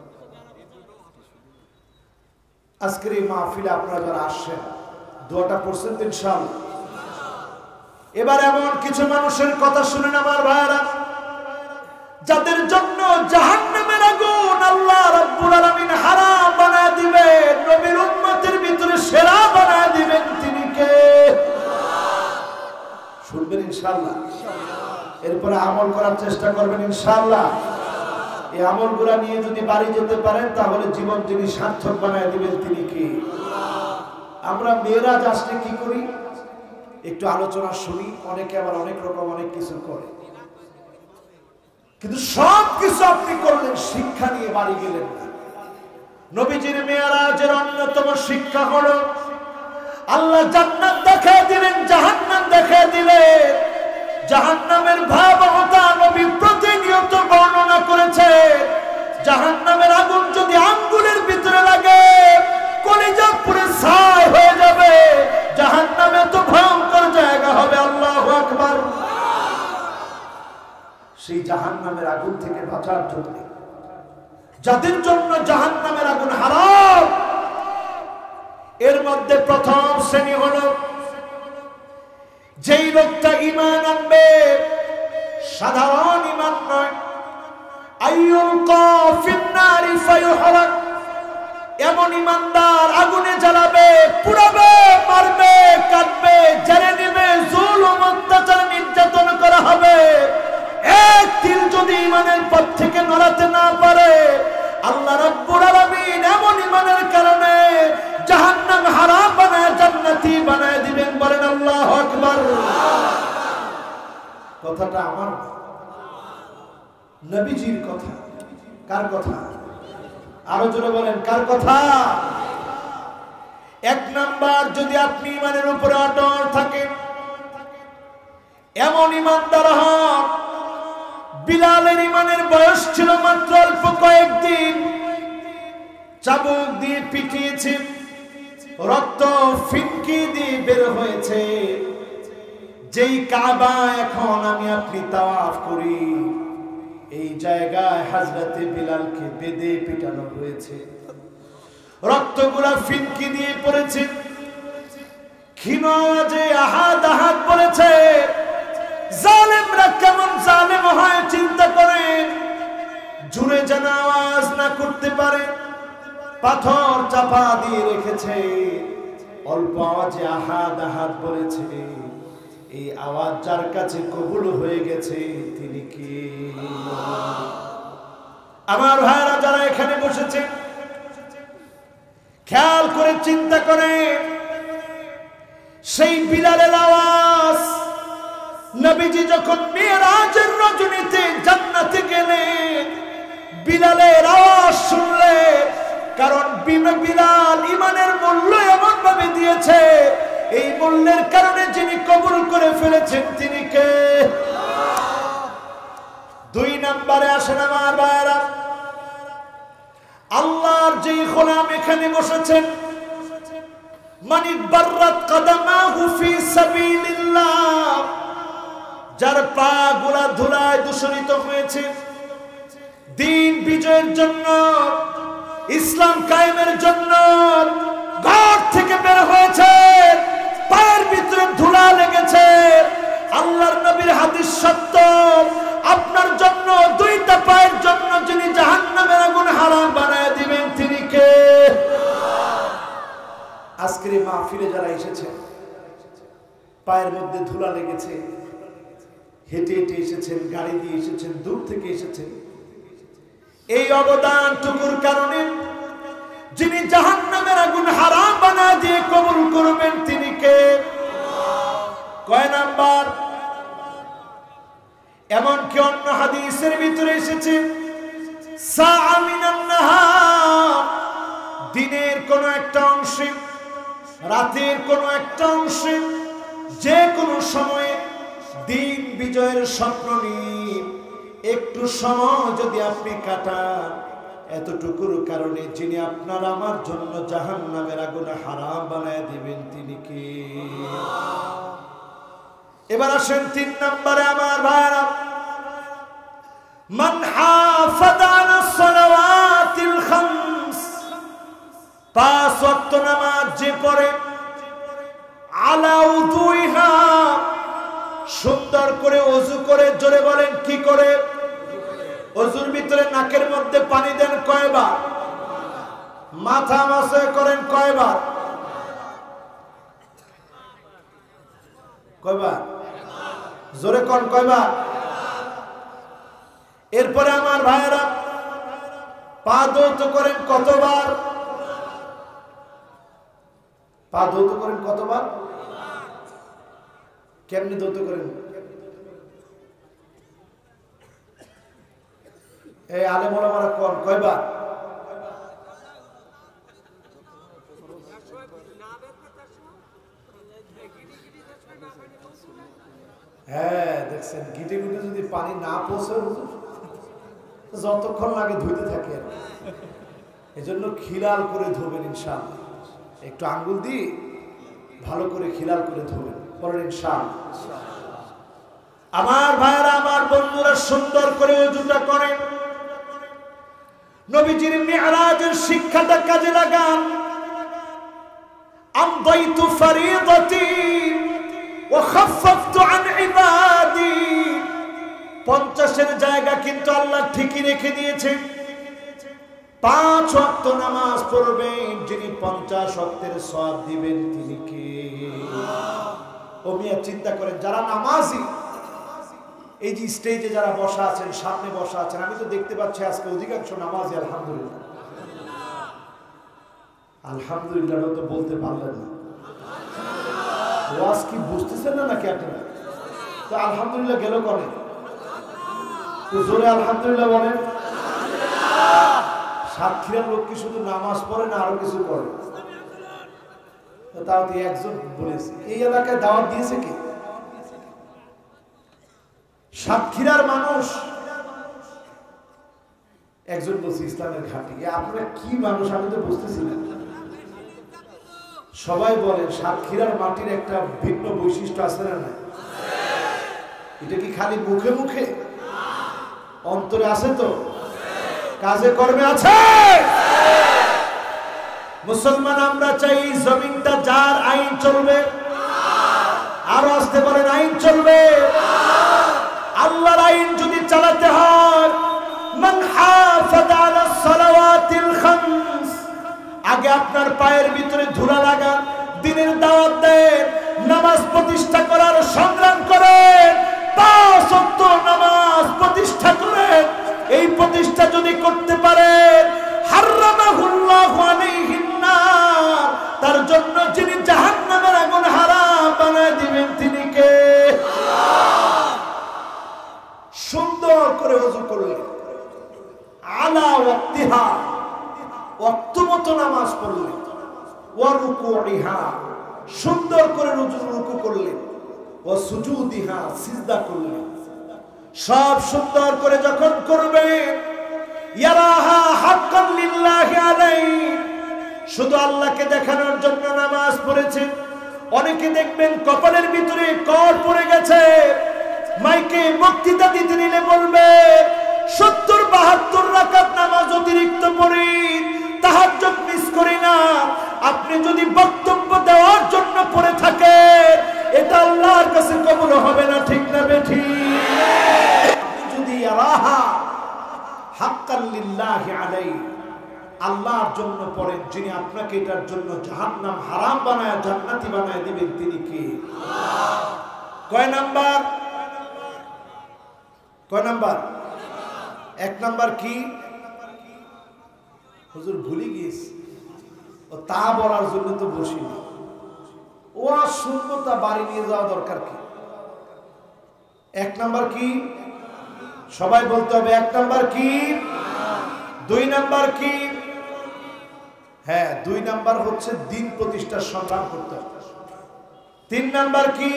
আজকের এই মাহফিলে আপনারা যারা আসছেন দোয়াটা পড়ছেন তো ইনশাআল্লাহ। এবার এমন কিছু মানুষের কথা শুনেন আমার ভাইরা, যাদের জন্য জাহান্নামের আগুন আল্লাহ রাব্বুল আলামিন হারাম বানায় দিবেন, নবীর উম্মতের ভিতরে সেরা বানায় দিবেন তিনি কে? শুনবেন ইনশাআল্লাহ, এরপরে আমল করার চেষ্টা করবেন ইনশাআল্লাহ। এই আমলগুলো নিয়ে যদি বাড়ি যেতে পারেন তাহলে জীবন যিনি সার্থক বানায় দিবেন তিনি কে? আমরা মেয়েরাজ আসলে কি করি একটু আলোচনা শুনি, অনেকে আবার অনেক রকম অনেক কিছু করে, কিন্তু সব কিছু আপনি করলেন শিক্ষা নিয়ে বাড়ি গেলেন না। নবীজির মেরাজের অন্যতম শিক্ষা হলো আল্লাহ জান্নাত দেখায় দিলেন, জাহান্নাম দেখায় দিলেন। জাহান্নামের ভয়াবহতা নবী প্রতিনিয়ত বর্ণনা করেছে। জাহান্নামের আগুন যদি আঙ্গুলের ভিতরে লাগে কলিজা পুরো ছাই হয়ে যাবে। জাহান্নামে তো ভয়ঙ্কর জায়গা হবে, আল্লাহু আকবার। সেই জাহান্নামের আগুন থেকে বাঁচার জন্য যাদের জন্য জাহান্নামের আগুন হারাম, এর মধ্যে প্রথম শ্রেণী হলো যেই লোকটা ঈমান আনবে, সাধারণ ঈমান নয়, আইয়ুলকা ফিন্নারি ফায়ুহরাক, এমন ঈমানদার আগুনে জ্বালাবে, পুড়াবে, মারবে, কাটবে, জেনে নেবে, জুলুম অত্যাচার নির্যাতন করা হবে। এক তিল যদি ঈমানের পথ থেকে নড়াতে না পারে, আল্লাহ রাব্বুল আলামিন এমন ঈমানের কারণে জাহান্নাম হারাম বানায় জান্নাতি বানায় দিবেন। বলেন আল্লাহু আকবার। কথাটা আমার নবীজির কথা। কার কথা? আরো জোরে বলেন, কার কথা? এক নাম্বার, যদি আপনি ইমানের উপরে অটল থাকেন, এমন ইমানদার হন, বিলালের ইমানের বয়স ছিল মাত্র অল্প কয়েকদিন, চাবুক দিয়ে পিটিয়েছে, রক্ত ফিনকি দিয়ে বের হয়েছে, যেই কাবা এখন আমি আপনি তাওয়াফ করি, এই জায়গায় হযরতে বিলালকে বেঁধে পিটানো হয়েছে, রক্তগুলা ফিনকি দিয়ে পড়েছে, ক্ষীণ আওয়াজে আহাদ আহাদ বলেছে। জালেমরা কেমন জালেম হয় চিন্তা করেন, জুড়ে যেন আওয়াজ না করতে পারে, পাথর চাপা দিয়ে রেখেছে, অল্প আওয়াজে আহাদ আহাদ বলেছে। এই আওয়াজ যার কাছে কবুল হয়ে গেছে তিনি কে? আমার ভাইরা যারা এখানে বসেছে, খেয়াল করে চিন্তা করে, সেই বিলালের আওয়াজ নবীজি যখন মিরাজের রজনীতে জান্নাতে গেলেন, বিলালের আওয়াজ শুনলে, কারণ বিলাল ইমানের মূল্য এমন ভাবে দিয়েছে, এই মূল্যের কারণে যিনি কবুল করে ফেলেছেন তিনি কে? দুই নম্বরে আসেন আমার ভাইরা, আল্লাহর যে গোলাম এখানে বসেছেন, মানি বাররাত কদমাহু ফি সাবিলিল্লাহ, যার পা গুলা ধুলায় দূষিত হয়েছে, দ্বীন বিজয়ের জন্য, ইসলাম কায়েমের জন্য ঘর থেকে বের হয়েছে, পায়ের ভিতরে ধুলা লেগেছে, আল্লাহর নবীর হাদিস সত্য, আপনার জন্য দুইটা পায়ের জন্য যিনি জাহান্নামের আগুন হারাম বানায় দিবেন তিনি কে? আজকের এই মাহফিলে যারা এসেছেন, পায়ের মধ্যে ধুলা লেগেছে, হেঁটে হেঁটে এসেছেন, গাড়ি দিয়ে এসেছেন, দূর থেকে এসেছেন, এই অবদানটুকুর কারণে যিনি জাহান্নামের আগুন হারাম বানায় দিয়ে কবুল করবেন তিনি কে? কয় নাম্বার? এমনকি অন্য হাদিসের ভিতরে এসেছে, সাআ মিনান নাহার, দিনের কোন একটা অংশে, রাতের কোন একটা অংশে, যে কোনো সময়ে দিন বিজয়ের স্বপ্ন নিয়ে একটু সময় যদি আপনি কাটান, এতটুকুর কারণে যিনি আপনার আমার জন্য জাহান্নামের আগুন হারাম বানায় দিবেন তিনি কে? এবার আসেন তিন নম্বরে আমার ভাইরা, মান হাফাযা আলা সালাওয়াতিল খামস, পাঁচ ওয়াক্ত নামাজ যে পড়ে, আলা উযুইহা, সুন্দর করে ওযু করে, জোরে বলেন কি করে? ওযুর ভিতরে নাকের মধ্যে পানি দেন কয়বার? মাথা মাসে করেন কয়বার? কয়বার? জোরে কোন কয়বার? এরপরে আমার ভাইয়েরা পা ধৌত করেন কতবার? পা ধৌত করেন কতবার? কেমনি ধৌত করেন? এই আলেম ওলামারা কোন কয়বার? হ্যাঁ দেখছেন, গিটে গিটে যদি পানি না পৌঁছে যতক্ষণ লাগে ধুইতে থাকে, এজন্য খিলাল করে ধোবেন ইনশাআল্লাহ, একটু আঙ্গুল দিয়ে ভালো করে খিলাল করে ধোবেন, বলেন ইনশাআল্লাহ। আমার ভাইরা, আমার বন্ধুরা, সুন্দর করে ওযুটা করেন, নবীজির মিরাজের শিক্ষাটা কাজে লাগান। আমদাইতু ফরিদাতি ওয়া খাফফতু আন ইবাদি, পঞ্চাশের জায়গা কিন্তু আল্লাহ ঠিকই রেখে দিয়েছে। পাঁচ ওয়াক্ত নামাজ পড়বেন, যিনি পঞ্চাশ ওয়াক্তের সওয়াব দিবেন তিনি কে? ও মিয়া চিন্তা করেন, যারা নামাজি, এই যে স্টেজে যারা বসা আছেন, সামনে বসা আছেন, আমি তো দেখতে পাচ্ছি আজকে অধিকাংশ নামাজি। আলহামদুলিল্লাহ, আলহামদুলিল্লাহ তো বলতে পারলেন না, ওয়াজ কি বুঝতেছেন না নাকি আপনারা? তো আলহামদুলিল্লাহ গেল করে জোরে আলহামদুলিল্লাহ বলেন। সাতক্ষীরার লোক কি শুধু নামাজ পড়ে না আরো কিছু করে? তাও দিয়ে একজন বলেছে এই এলাকায় দাওয়াত দিয়েছে কি? সাতক্ষীরার মানুষ একজন বলছে ইসলামের ঘাঁটি। আপনারা কি মানুষ আমি তো বুঝতেছি না। সবাই বলেন সাতক্ষীরার মাটির একটা ভিন্ন বৈশিষ্ট্য আছে না? না, এটা কি খালি মুখে মুখে? অন্তরে আছে তো, কাজে কর্মে আছে। মুসলমান আমরা চাই জমিনটা যার আইন চলবে, আরো আসতে বলেন আইন চলবে। আল্লাহর আইন যদি চালাতে হয়, মান হাফাযা আলাস সালাওয়াতিল খামস, আগে আপনার পায়ের ভিতরে ধুলা লাগা, দিনের দাওয়াত দেন, নামাজ প্রতিষ্ঠা করার সংগ্রাম করেন, পাঁচ ওয়াক্ত নামাজ প্রতিষ্ঠা করেন। এই প্রতিষ্ঠা যদি করতে পারেন, হারামাহুল্লাহু আলাইহিন নার, তার জন্য যিনি জাহান্নামের আগুন হারাম বানায় দিবেন তিনি কে? আল্লাহ। সুন্দর করে ওযু করলেন, আলা ওয়াক্তিহা, ওয়াক্ত মতো নামাজ পড়লেন, ওয়া রুকুইহা, সুন্দর করে রুকু করলেন, ওয়া সুজুদিহা, সিজদা করলেন। সব সুন্দর করে যখন করবেন, ইয়ারাহা হাক্কান লিল্লাহি আলাইহি, শুধু আল্লাহকে দেখানোর জন্য নামাজ পড়েছেন। অনেকে দেখবেন কপালের ভিতরে কর পড়ে গেছে, মাইকে বক্তৃতা দিতে নিলে বলবে সত্তর বাহাত্তর রাকাত নামাজ অতিরিক্ত পড়ি, তাহাজ্জুদ মিস করি না। আপনি যদি বক্তব্য দেওয়ার জন্য পড়ে থাকেন, এটা আল্লাহর কাছে কবুল হবে না, ঠিক না বেঠি? যদি ইয়ারাহা হাক্কান লিল্লাহি আলাইহি, আল্লাহর জন্য পড়েন, যিনি আপনাকে এটার জন্য জাহান্নাম হারাম বানায় জান্নাতি বানায় দিবেন তিনি কে? আল্লাহ। কয় নাম্বার? কয় নাম্বার? এক নাম্বার কি? হুজুর ভুলে গিয়েছি। ও তা বলার জন্য তো বসিনি। ও আর শূন্যতা বাড়ি নিয়ে যাওয়া দরকার কি? এক নাম্বার কি? সবাই বলতে হবে। এক নাম্বার কি? দুই নাম্বার কি? হ্যাঁ, দুই নাম্বার হচ্ছে দিন প্রতিষ্ঠার সংগ্রাম করতে হবে। তিন নাম্বার কি?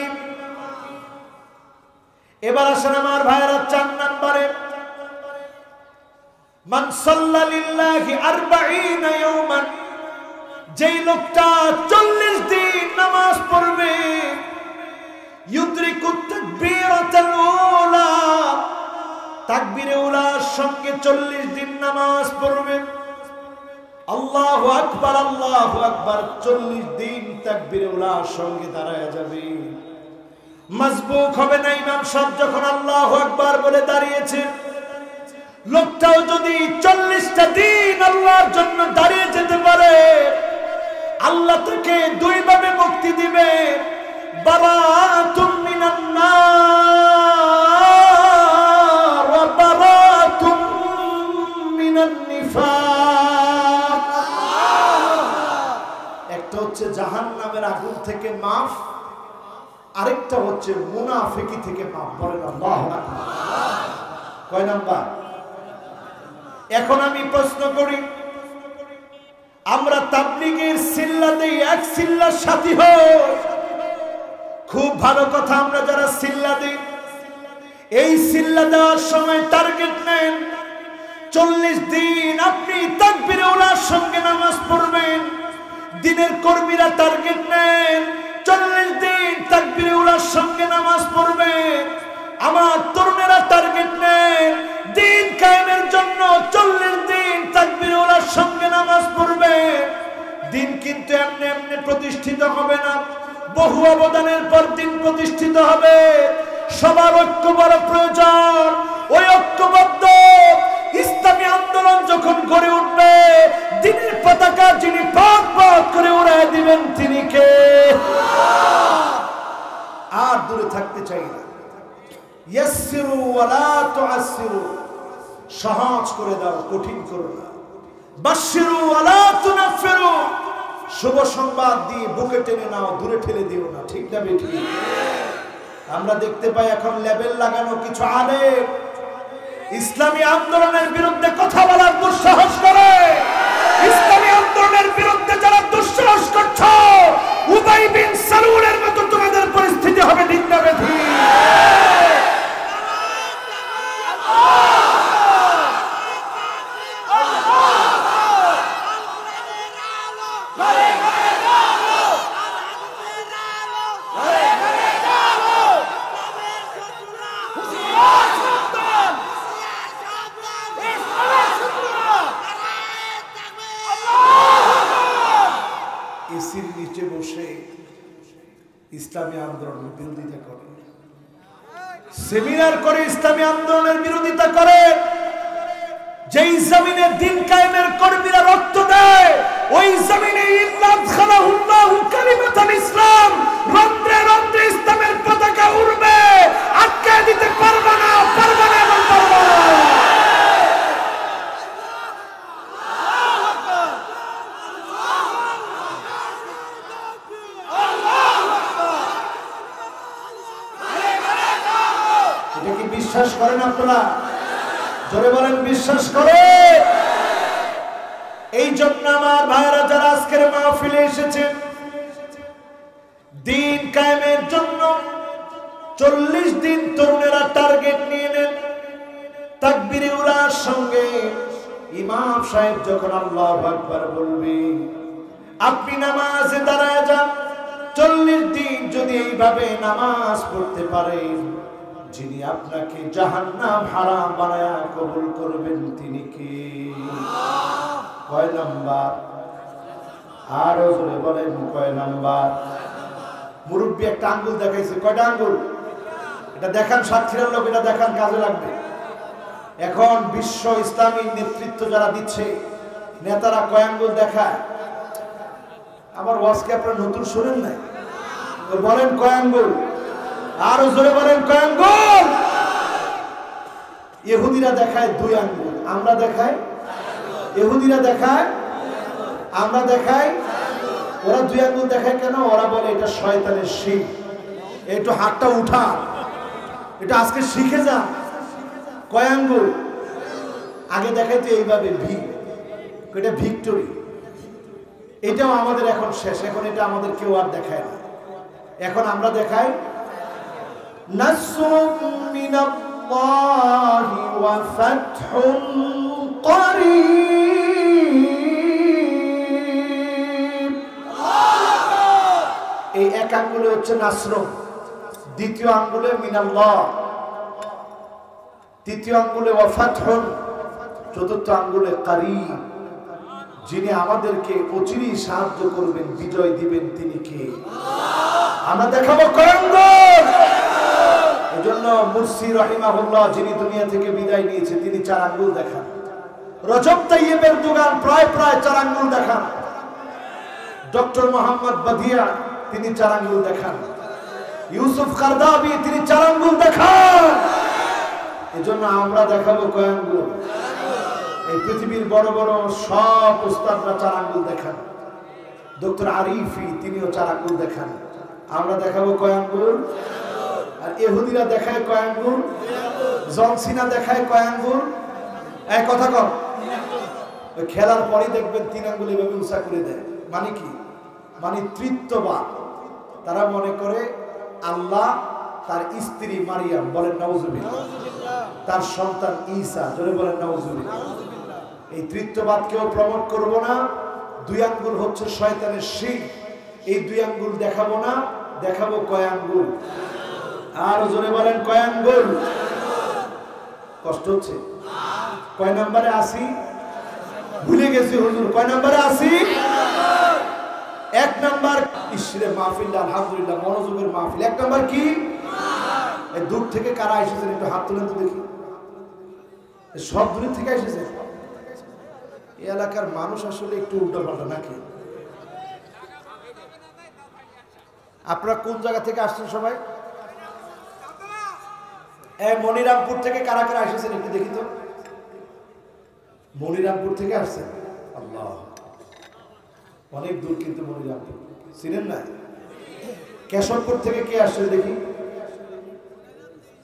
এবার আসেন আমার ভাইরা চার নাম্বারে, মান সাল্লা লিল্লাহি আরবাঈনা ইয়াওমান, যেই লোকটা চল্লিশ দিন নামাজ পড়বে, ইউদরিকুত তাকবীরাতুল উলা, তাকবীরে উলার সঙ্গে চল্লিশ দিন নামাজ পড়বে, আল্লাহু আকবার আল্লাহু আকবার, চল্লিশ দিন তাকবীরে উলার সঙ্গে দাঁড়ায় যাবে। মজবুক হবে না ইমাম সাহেব যখন আল্লাহু আকবার বলে দাঁড়িয়েছে, লোকটাও যদি চল্লিশটা দিন আল্লাহর জন্য দাঁড়িয়ে যেতে পারে, আল্লাহ তাকে দুই ভাবে মুক্তি দিবে, বারাতুম মিনান নার ওয়া বারাতুম মিনান নিফাক। একটা হচ্ছে জাহান্নামের আগুন থেকে মাফ, আরেকটা হচ্ছে মুনাফিকি থেকে মাফ। বলেন আল্লাহু আকবার। কয় নাম্বার? এখন আমি প্রশ্ন করি, আমরা তাবলীগের সিল্লা দেই, এক সিল্লার সাথী হই, খুব ভালো কথা। আমরা যারা সিল্লা দিই, এই সিল্লা দেওয়ার সময় টার্গেট নেন চল্লিশ দিন আপনি তাকবীরে উলার সঙ্গে নামাজ পড়বেন। দিনের কর্মীরা টার্গেট নেন চল্লিশ দিন তাকবীরে উলার সঙ্গে নামাজ পড়বেন। আমার তরুণেরা টার্গেট নেন দিন কায়েমের জন্য চল্লিশ দিন তাকবীরে উলার সঙ্গে নামাজ পড়বে। দিন কিন্তু এমনি এমনি প্রতিষ্ঠিত হবে না, বহু অবদানের পর দিন প্রতিষ্ঠিত হবে। সবার ঐক্য বড় প্রয়োজন। ওই ঐক্যবদ্ধ ইসলামী আন্দোলন যখন গড়ে উঠবে, দিনের পতাকা যিনি পাক পাক করে উড়ায় দিবেন তিনি কে? আর দূরে থাকতে চাই না। ইয়াসসিরু ওয়ালা তুআসসিরু, সহজ করে দাও, কঠিন করো না। বাশশিরু ওয়ালা তুনাফিরু, শুভ সংবাদ দিয়ে বুকে টেনে নাও, দূরে ঠেলে দিও না। ঠিক না বেঠিক? আমরা দেখতে পাই এখন লেবেল লাগানো কিছু আলেম ইসলামী আন্দোলনের বিরুদ্ধে কথা বলার দুঃসাহস করে। ইসলামী আন্দোলনের বিরুদ্ধে যারা দুঃসাহস করছো, উবাই বিন সালুলের মতো তোমাদের পরিস্থিতি হবে। ঠিক না বেঠিক? এসির নিচে বসে ইসলামী আন্দোলনের বিরোধিতা করে, সেমিনার করে ইসলামী আন্দোলনের বিরোধিতা করে। যেই জমিনে দিন কায়েমের কর্মীরা রক্ত দেয়, ওই জমিনে ইসলাম রন্ধ্রে রন্ধ্রে ইসলামের পতাকা উড়বে। আটকে দিতে পারবে না, পারবে না এবং পারবে না। বিশ্বাস করেন আপনারা? জোরে বলেন বিশ্বাস করে। এই জন্য আমার ভাইরা যারা আজকের মাহফিলে এসেছেন, দিন কায়েমের জন্য চল্লিশ দিন তরুণেরা টার্গেট নিয়ে নেন। তাকবীরে উলার সঙ্গে ইমাম সাহেব যখন আল্লাহু আকবার বলবে, আপনি নামাজে দাঁড়ায় যান। চল্লিশ দিন যদি এইভাবে নামাজ পড়তে পারেন, যিনি আপনাকে জাহান্নাম হারাম বানায়া কবুল করবেন তিনি কে? কয় নাম্বার? আরো জোরে বলেন কয় নাম্বার? মুরব্বী একটা আঙ্গুল দেখাইছে, কয়টা আঙ্গুল? এটা দেখান, সাক্ষীরা লোক, এটা দেখান, কাজে লাগবে। এখন বিশ্ব ইসলামী নেতৃত্ব যারা দিচ্ছে, নেতারা কয় আঙ্গুল দেখায়? আমার ওয়াজকে আপনারা নতুন শোনেন নাই? বলেন কয় আঙ্গুল? আরো জোরে বলেন কয় আঙ্গুল? ইহুদিরা দেখায় দুই আঙ্গুল, আমরা দেখাই। ইহুদিরা দেখায়, আমরা দেখাই। ওরা দুই আঙ্গুল দেখায় কেন? ওরা বলে এটা শয়তানের শিখ, একটু হাতটা উঠা, এটা আজকে শিখে যা। কয় আঙ্গুল? আগে দেখাইতো এইভাবে ভি, এটা ভিক্টোরি। এটাও আমাদের এখন শেষ, এখন এটা আমাদের কেউ আর দেখায় না। এখন আমরা দেখাই নাসরুম মিনাল্লাহি ওয়া ফাতহুন করিব। এই এক আঙ্গুলে হচ্ছে নাসরুম, দ্বিতীয় আঙ্গুলে মিনাল্লাহ, তৃতীয় আঙ্গুলে ওয়া ফাতহুন, চতুর্থ আঙ্গুলে করিব। যিনি আমাদেরকে অচিরেই সাহায্য করবেন, বিজয় দিবেন তিনি কে? আমরা দেখাবো কয় আঙ্গুল? এজন্য মুরসি রাহিমাহুল্লাহ যিনি দুনিয়া থেকে বিদায় নিয়েছে, তিনি চার আঙ্গুল দেখান। রজব তাইয়েবের দোকান প্রায় প্রায় চার আঙ্গুল দেখান। ডক্টর মোহাম্মদ বাদিয়া তিনি চার আঙ্গুল দেখান। ইউসুফ কারদাবি তিনি চার আঙ্গুল দেখান। এজন্য আমরা দেখাবো কয় আঙ্গুল? এই পৃথিবীর বড় বড় সব উস্তাদরা চার আঙ্গুল দেখান। ডক্টর আরিফি তিনিও চার আঙ্গুল দেখান। আমরা দেখাবো কয় আঙ্গুল? আর ইহুদিরা দেখায় কয় আঙ্গুল? জনসিনা দেখায় কয় আঙ্গুল? এক কথা কম, খেলার পরে দেখবেন তিন আঙ্গুল এভাবে উঁচা করে দেয়। মানে কি? মানে তৃতীয়বাদ। তারা মনে করে আল্লাহ, তার স্ত্রী মারিয়াম, বলেন নাউজুবিল্লাহ, তার সন্তান ঈসা, জোরে বলেন নাউজুবিল্লাহ। এই তৃতীয়বাদকেও প্রমোট করব না। দুই আঙ্গুল হচ্ছে শয়তানের শিখ, এই দুই আঙ্গুল দেখাবো না। দেখাবো কয় আঙ্গুল? আর জোরে বলেন কয় আঙ্গুল? কষ্ট হচ্ছে? কয় নম্বরে আসি? ভুলে গেছি হুজুর, কয় নম্বরে আসি? এক নম্বর। ইসরে মাহফিল, আলহামদুলিল্লাহ মনোযোগের মাহফিল। এক নম্বর কি? এই দূর থেকে কারা এসেছেন একটু হাত তুলেন তো দেখি। সব দূর থেকে এসেছেন? এই এলাকার মানুষ আসলে একটু উল্টোপাল্টা নাকি? আপনারা কোন জায়গা থেকে আসছেন সবাই? মনিরামপুর থেকে কারা কারা এসেছেন একটু দেখি তো। মনিরামপুর থেকে আসছেন? আল্লাহ, অনেক দূর কিন্তু মনিরামপুর, চিনেন না? কেশবপুর থেকে কে আসছেন দেখি?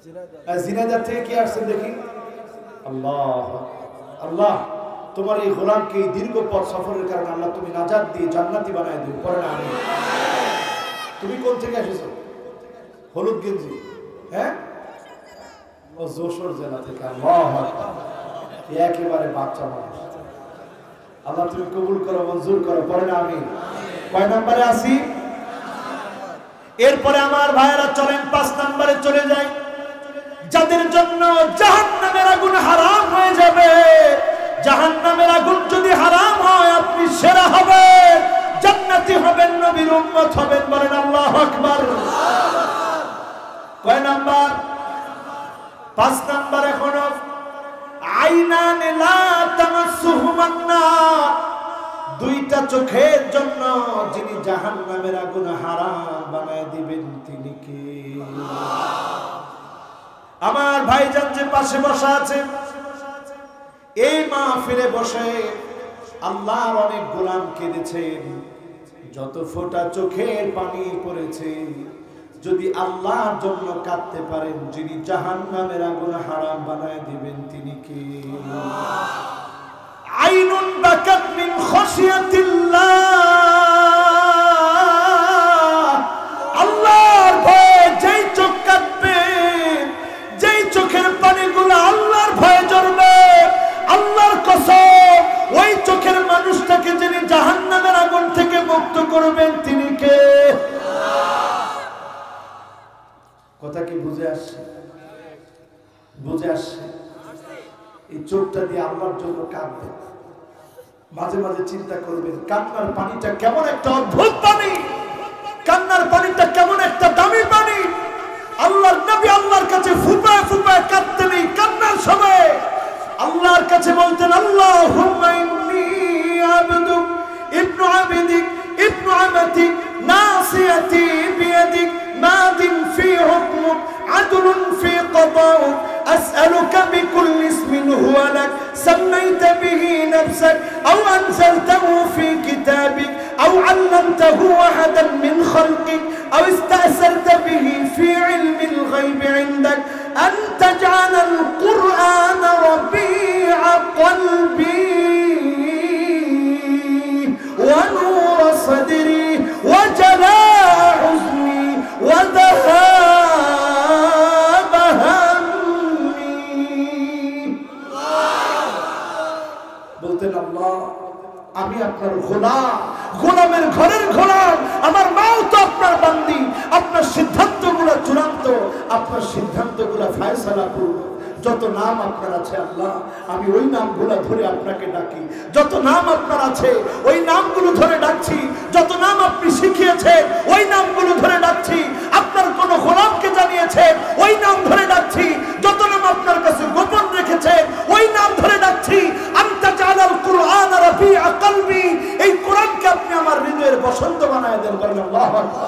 জিনাইদহ থেকে কি আসছেন দেখি? আল্লাহ আল্লাহ, তোমার এই গোলামকে এই দীর্ঘ পথ সফরের কারণে আল্লাহ তুমি নাজাত দিয়ে জান্নাতি বানায় দিও, পরে না। আমি তুমি কোন থেকে এসেছো? হলুদ গেঞ্জি, হ্যাঁ, ও যশোর জেলা থেকে। আল্লাহ, একেবারে বাচ্চা মানুষ। আল্লাহ তুমি কবুল করো, মঞ্জুর করো, পরে না। আমি কয় নম্বরে আসি? এরপরে আমার ভাইয়েরা চলেন পাঁচ নম্বরে চলে যাই। যাদের জন্য জাহান্নামের আগুন হারাম হয়ে যাবে। জাহান্নামের আগুন যদি হারাম হয়, আপনি সেরা হবেন, জান্নাতি হবেন, নবীর উম্মত হবেন, বলেন আল্লাহু আকবার। কয় নাম্বার? পাঁচ নাম্বার। এখনো আইনান লা তামাসসুহুমান নার, দুইটা চোখের জন্য যিনি জাহান্নামের আগুন হারাম বানায় দিবেন তিনি কে? আমার ভাইজান যে পাশে বসা আছে, এই মাহফিলে বসে আল্লাহর অনেক গোলাম কেঁদেছেন, যত ফোঁটা চোখের পানি পড়েছে, যদি আল্লাহর জন্য কাঁদতে পারেন, যিনি জাহান্নামের আগুন হারাম বানায় দিবেন তিনি কে? আইনুন বাকাত মিন খাশিয়াতিল্লাহ, আল্লাহর ভয়ে যেই চোখ কাঁদবে, যেই চোখের পানিগুলো আল্লাহর ভয়ে ঝরবে, আল্লাহর কসম, ওই চোখের মানুষটাকে যিনি জাহান্নামের আগুন থেকে মুক্ত করবেন তিনি কে? কথা কি বুঝে আসছে? বুঝে আসছে? এই চোখটা দিয়ে আল্লাহর জন্য কাঁদবেন। মাঝে মাঝে চিন্তা করবেন, কান্নার পানিটা কেমন একটা অদ্ভুত পানি, কান্নার পানিটা কেমন একটা দামি পানি। আল্লাহর নবী আল্লাহর কাছে ফুপায় ফুপায় কাঁদতেন এই কান্নার সময়। আল্লাহর কাছে বলতেন, আল্লাহুম্মা ইন্নী আবদুক ইবনু আবিদিক ইবনু আমাতিক নাসিয়াতি বিয়াদিক মাদিন ফি হুকমুক আদলুন ফি কদাউক আসআলুকা বিকুল্লি ইসমিন হুয়া লাক সাম্মাইতা বিহি নাফসাক আও আনজালতাহু ফি কিতাবিক আও আল্লামতাহু আহাদান মিন খালকিক আও ইসতা'সারতা বিহি ফি ইলমিল গায়বি ইনদাক আন তাজআলাল কুরআন রাবি'a কলবি ওয়া নূর সাদরি ওয়া জালা'a হুজনি ওয়া যাহাবা হাম্মি। বলতেন, আল্লাহ আমি আপনার গোলাম, গোলামের ঘরের গোলাম, আমার মাও তো আপনার বান্দি, আপনার সিদ্ধান্তগুলো চূড়ান্ত, আপনার সিদ্ধান্তগুলো ফয়সালা পূর্ণ। যত নাম আপনার আছে আল্লাহ, আমি ওই নামগুলো ধরে আপনাকে ডাকি। যত নাম আপনার আছে ওই নামগুলো ধরে ডাকছি। যত নাম আপনি শিখিয়েছেন ওই নামগুলো ধরে ডাকছি। আপনার কোন গোলামকে জানিয়েছেন ওই নাম ধরে ডাকছি। যত নাম আপনার কাছে গোপন রেখেছেন ওই নাম ধরে ডাকছি। আনতা জালাল কুরআন রাবি'a কলবি, এই কোরআনকে আপনি আমার হৃদয়ের বসন্ত বানায় দেন, বলেন আল্লাহু আকবার।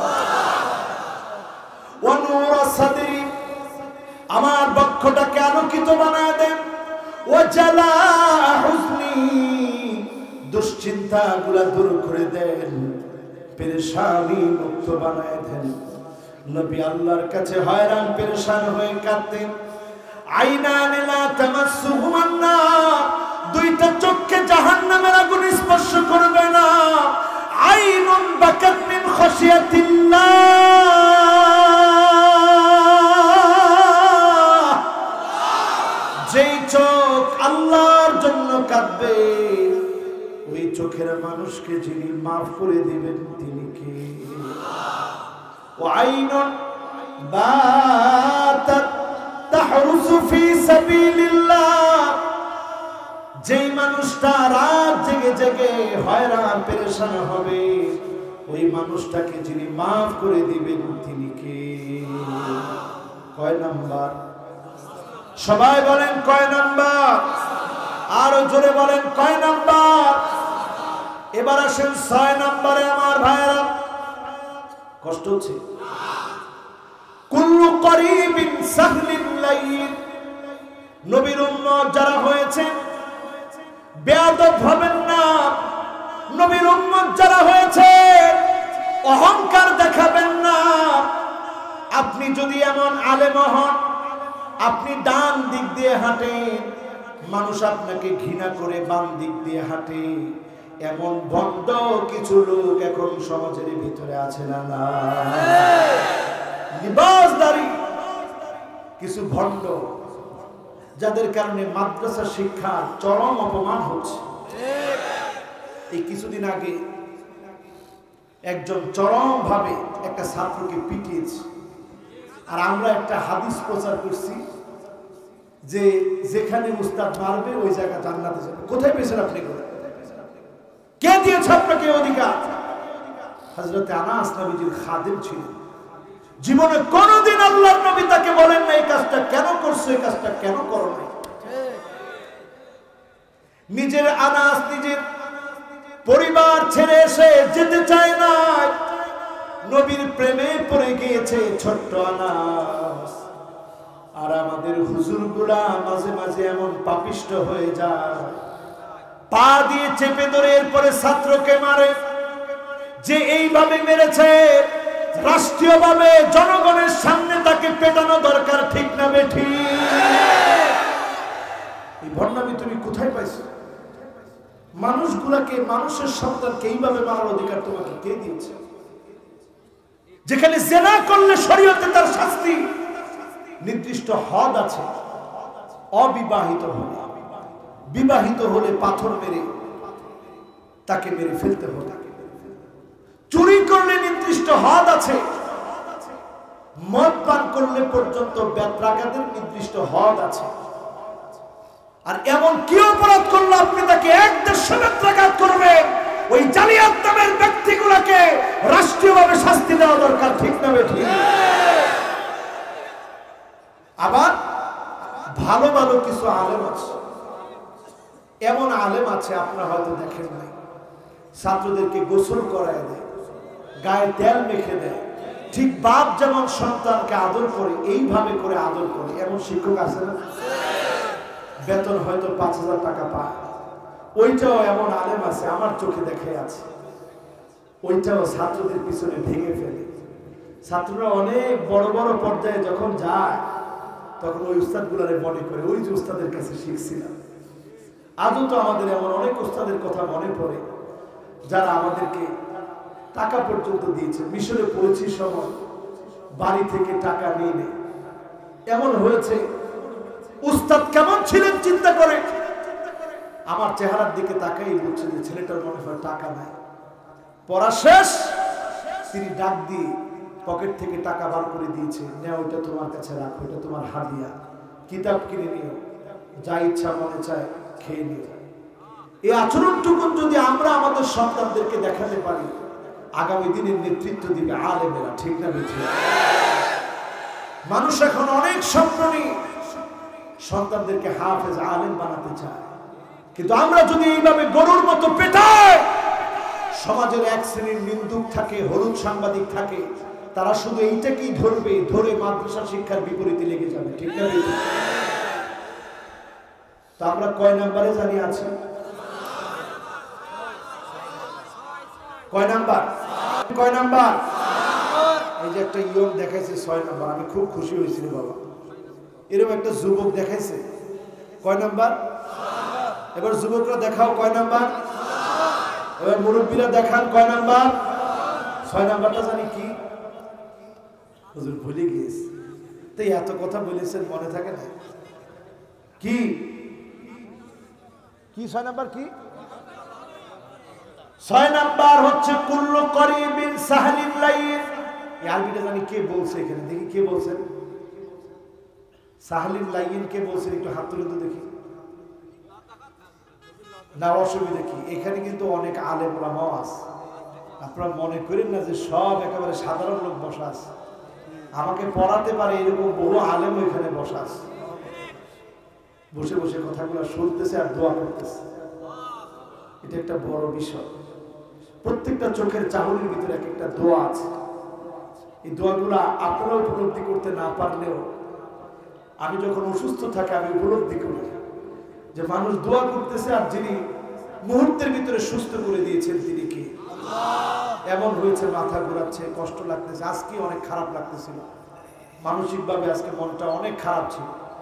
ওয়া নূর সাদরি, আমার বক্ষটাকে আলোকিত বানায় দেন। ও জালা হুজনি, দুশ্চিন্তাগুলো দূর করে দেন, পেরেশানি মুক্ত বানায় দেন। নবী আল্লাহর কাছে হয়রান পেরেশান হয়ে কাঁদতেন। আইনান লা তামাসসুহুমান নার, দুইটা চোখকে জাহান্নামের আগুন স্পর্শ করবে না। আইনুন বাকাত মিন খাশিয়াতিল্লাহ, যেই চোখ আল্লাহর জন্য কাঁদবে, ওই চোখের মানুষকে যিনি মাফ করে দিবেন তিনি কে? ওয়াইনুন বাতাত তাহরুসু ফি সাবিলিল্লাহ, যেই মানুষটা রাত জেগে জেগে হয়রান পেরেশান হবে, ওই মানুষটাকে যিনি মাফ করে দিবেন তিনি কে? কয় নাম্বার? সবাই বলেন কয় নাম্বার? আরো জোরে বলেন কয় নাম্বার? এবার আসেন ছয় নাম্বারে। আমার ভাইয়েরা, কষ্ট হচ্ছে? কুল্লু করিবিন সাহলিন লাইন, নবীর উম্মত যারা হয়েছে বেয়াদব হবেন না। নবীর উম্মত যারা হয়েছে অহংকার দেখাবেন না। আপনি যদি এমন আলেম হন, আপনি ডান দিক দিয়ে হাঁটেন, মানুষ আপনাকে ঘৃণা করে বাম দিক দিয়ে হাঁটে। এমন ভণ্ড কিছু লোক এখন সমাজের ভিতরে আছে না না? লিবাসদারী কিছু ভণ্ড, যাদের কারণে মাদ্রাসা শিক্ষা চরম অপমান হচ্ছে। এই কিছুদিন আগে একজন চরম ভাবে একটা ছাত্রকে পিটিয়েছে, আর আমরা একটা হাদিস প্রচার করছি যে যেখানে উস্তাদ মারবে ওই জায়গা জান্নাতে যাবে। কোথায় পেয়েছেন আপনি? কে দিয়েছে আপনাকে অধিকার? হযরত আনাস নবীজির খাদেম ছিলেন। জীবনে কোনদিন আল্লাহর নবী তাকে বলেন না এই কাজটা কেন করছো, এই কাজটা কেন করো নাই। নিজের আনাস নিজের পরিবার ছেড়ে এসে যেতে চায় না, নবীর প্রেমে পড়ে গিয়েছে ছোট্ট আনাস। আর আমাদের হুজুরগুলা মাঝে মাঝে এমন পাপিষ্ট হয়ে যায়, পা দিয়ে চেপে ধরে এরপরে ছাত্রকে মারে। যে এইভাবে মেরেছে রাষ্ট্রীয়ভাবে জনগণের সামনে তাকে পেটানো দরকার, ঠিক না বেঠি? এই ভণ্ডামি তুমি কোথায় পাইছো? মানুষগুলাকে, মানুষের সন্তানকে এইভাবে মারার অধিকার তোমাকে কে দিয়েছে? যেখানে জেনা করলে শরীয়তে তার শাস্তি নির্দিষ্ট হদ আছে, অবিবাহিত হলে, বিবাহিত হলে পাথর মেরে তাকে মেরে ফেলতে হবে। চুরি করলে নির্দিষ্ট হদ আছে, মদ পান করলে পর্যন্ত বেত্রাঘাতের নির্দিষ্ট হদ আছে। আর এমন কি অপরাধ করলে আপনি তাকে এক দেড়শো বেত্রাঘাত করবেন? ওই জালিয়াত নামের ব্যক্তিগুলোকে রাষ্ট্রীয়ভাবে শাস্তি দেওয়া দরকার, ঠিক না বেঠিক? আবার ভালো ভালো কিছু আলেম আছে, এমন আলেম আছে আপনারা হয়তো দেখেন নাই, ছাত্রদেরকে গোসল করায় দেয়, গায়ে তেল মেখে দেয়। ঠিক বাপ যেমন সন্তানকে আদর করে এইভাবে করে আদর করে, এমন শিক্ষক আছে না? বেতন হয়তো পাঁচ হাজার টাকা পায়, ওইটাও এমন আলেম আছে, আমার চোখে দেখে আছে, ওইটাও ছাত্রদের পিছনে ভেঙে ফেলে। ছাত্ররা অনেক বড় বড় পর্যায়ে যখন যায় তখন ওই উস্তাদগুলারে মনে করে ওই যে উস্তাদের কাছে শিখছিলাম। আজও তো আমাদের এমন অনেক উস্তাদের কথা মনে পড়ে যারা আমাদেরকে টাকা পর্যন্ত দিয়েছে। মিশরে পড়েছি সময় বাড়ি থেকে টাকা নিয়ে নেয়। এমন হয়েছে উস্তাদ কেমন ছিলেন চিন্তা করে আমার চেহারার দিকে তাকাই বলছে যে ছেলেটার মনে হয় টাকা নাই। পড়া শেষ, তিনি ডাক দিয়ে পকেট থেকে টাকা বার করে দিয়েছে, নেও ওইটা তোমার কাছে রাখো, এটা তোমার হাদিয়া, কিতাব কিনে নিও, যা ইচ্ছা মনে চায় খেয়ে নিও। এই আচরণটুকু যদি আমরা আমাদের সন্তানদেরকে দেখাতে পারি, আগামী দিনের নেতৃত্ব দিবে আলেমেরা, ঠিক না বেঠিক? মানুষ এখন অনেক স্বপ্ন নিয়ে সন্তানদেরকে হাফেজ আলেম বানাতে চায়, কিন্তু আমরা যদি এইভাবে গরুর মতো পেটাই, সমাজের এক শ্রেণীর নিন্দুক থাকে, হলুদ সাংবাদিক থাকে, তারা শুধু এইটাকেই ধরবে, ধরে মাদ্রাসা শিক্ষার বিপরীতে লেগে যাবে, ঠিক না বেঠিক? তা আমরা কয় নাম্বারে জানি আছি? কয় নাম্বার? কয় নাম্বার? এই যে একটা ইয়ং দেখাইছে ছয় নাম্বার, আমি খুব খুশি হয়েছিল বাবা। এরকম একটা যুবক দেখাইছে, কয় নাম্বার? এবার যুবকরা দেখাও কয় নাম্বার? এবার মুরব্বীরা দেখান কয় নাম্বার? ছয় নাম্বারটা জানি কি? হুজুর ভুলে গিয়েছে। তাই এত কথা বলেছেন মনে থাকে না? কি কি ছয় নাম্বার কি? ছয় নাম্বার হচ্ছে কুল্লু করিবিন সাহলিন লাইন। এই আরবিটা জানি কে বলছে এখানে, দেখি কে বলছেন? সাহলিন লাইন কে বলছেন? একটু হাত তুলে তো দেখি। না অসুবিধা কি? এখানে কিন্তু অনেক আলেম ওলামাও আছে, আপনারা মনে করেন না যে সব একেবারে সাধারণ লোক বসা আছে। আমাকে পড়াতে পারে এরকম বহু আলেম এখানে বসা আছে, বসে বসে কথাগুলো শুনতেছে আর দোয়া করতেছে। এটা একটা বড় বিষয়। প্রত্যেকটা চোখের চাহনির ভিতরে এক একটা দোয়া আছে। এই দোয়াগুলো আপনারা উপলব্ধি করতে না পারলেও আমি যখন অসুস্থ থাকি আমি উপলব্ধি করি যে মানুষ দোয়া করতেছে, আর যিনি মুহূর্তের ভিতরে সুস্থ করে দিয়েছেন তিনি কে? এমন হয়েছে মাথা ঘোরাচ্ছে, কষ্ট লাগতেছে, আজকে অনেক খারাপ লাগতেছিল, মানসিকভাবে আজকে মনটা অনেক খারাপ ছিল।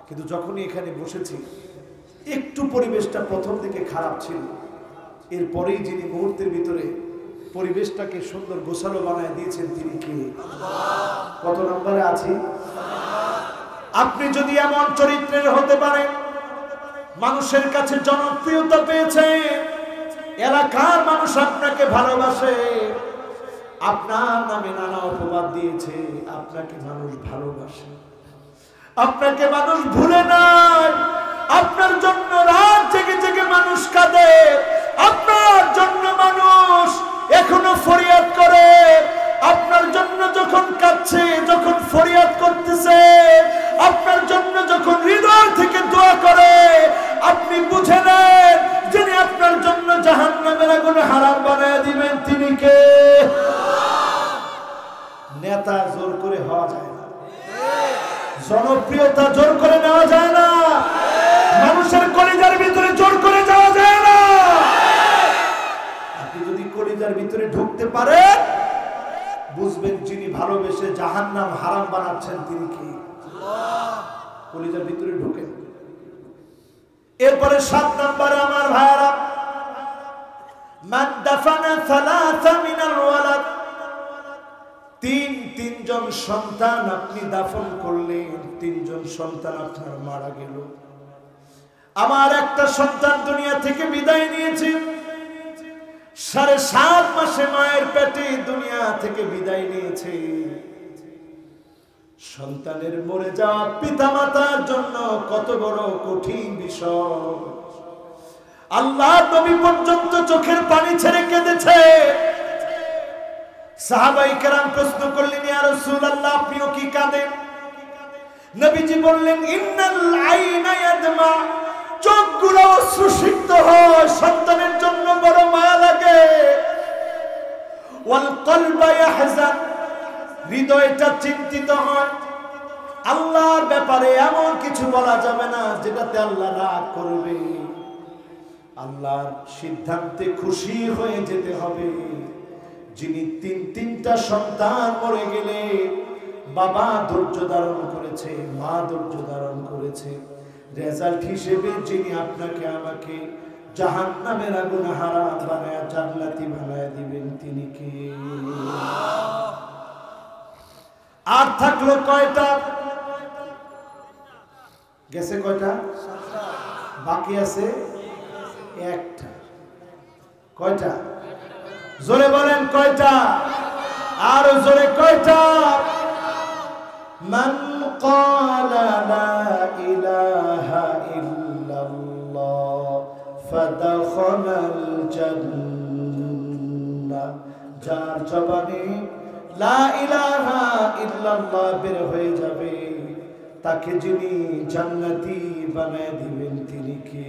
কিন্তু যখনই এখানে বসেছি একটু পরিবেশটা প্রথম দিকে খারাপ ছিল, এরপরেই যিনি মুহূর্তের ভিতরে পরিবেশটাকে সুন্দর গোছালো বানায় দিয়েছেন তিনি কে? কত নম্বরে আছি? আপনি যদি এমন চরিত্রের হতে পারেন, মানুষের কাছে জনপ্রিয়তা পেয়েছে, এলাকার মানুষ আপনাকে ভালোবাসে, আপনার নামে নানা অপবাদ দিয়েছে, আপনাকে মানুষ ভালোবাসে, আপনাকে মানুষ ভুলে নাই, আপনার জন্য রাত জেগে জেগে মানুষ কাঁদে, আপনার জন্য মানুষ এখনো ফরিয়াদ করে, আপনার জন্য যখন কাঁদছে, যখন ফরিয়াদ করতেছে, আপনার জন্য যখন হৃদয় থেকে দোয়া করে, আপনি বুঝে নেন যিনি আপনার জন্য জাহান্নামের আগুন হারাম বানায় দিবেন তিনি কে? নেতা জোর করে হওয়া যায় না, জনপ্রিয়তা জোর করে নেওয়া যায় না, মানুষের কলিজার ভিতরে জোর করে যাওয়া যায় না। আপনি যদি কলিজার ভিতরে ঢুকতে পারেন, বুঝবেন যিনি ভালোবেসে জাহান্নাম হারাম বানাচ্ছেন তিনি কি? কলিজার ভিতরে ঢুকেন। এরপরে সাত নম্বরে আমার ভাইরা, মান দাফানা সালাসা মিনাল ওয়ালাদ, তিন তিনজন সন্তান আপনি দাফন করলেন, তিনজন সন্তান আপনার মারা গেল। আমার একটা সন্তান দুনিয়া থেকে বিদায় নিয়েছে, সাড়ে সাত মাসে মায়ের পেটে দুনিয়া থেকে বিদায় নিয়েছে। সন্তানের মরে যাওয়া পিতামাতার জন্য কত বড় কঠিন বিষয়। আল্লাহ নবী পর্যন্ত চোখের পানি ছেড়ে কেঁদেছে। সাহাবায়ে কেরাম প্রশ্ন করলেন, ইয়া রাসূলুল্লাহ আপনিও কি কাঁদেন? নবীজি বললেন, ইন্নাল আইনা ইয়াদমা, চোখগুলো অশ্রুসিক্ত হয়, সন্তানের জন্য বড় মায়া লাগে। ওয়াল কলবা ইয়াহজান, হৃদয়টা চিন্তিত হয়। আল্লাহর ব্যাপারে এমন কিছু বলা যাবে না যেটাতে আল্লাহ রাগ করবে। আল্লাহর সিদ্ধান্তে খুশি হয়ে যেতে হবে। যিনি তিন তিনটা সন্তান মরে গেলে বাবা ধৈর্য ধারণ করেছে, মা ধৈর্য ধারণ করেছে, রেজাল্ট হিসেবে যিনি আপনাকে আমাকে জাহান্নামের আগুন হারাম বানায়া জান্নাতি বানায়া দিবেন তিনি কে? আর থাকলো কয়টা? গেছে কয়টা? বাকি আছে একটা। কয়টা? জোরে বলেন কয়টা? আর জোরে কয়টা? মান ক্বালা লা ইলাহা ইল্লাল্লাহ ফাদাখালাল জান্নাহ, যার জবানে লা ইলাহা ইল্লাল্লাহ বের হয়ে যাবে, তাকে যিনি জান্নাতি বানায় দিবেন তিনি কে?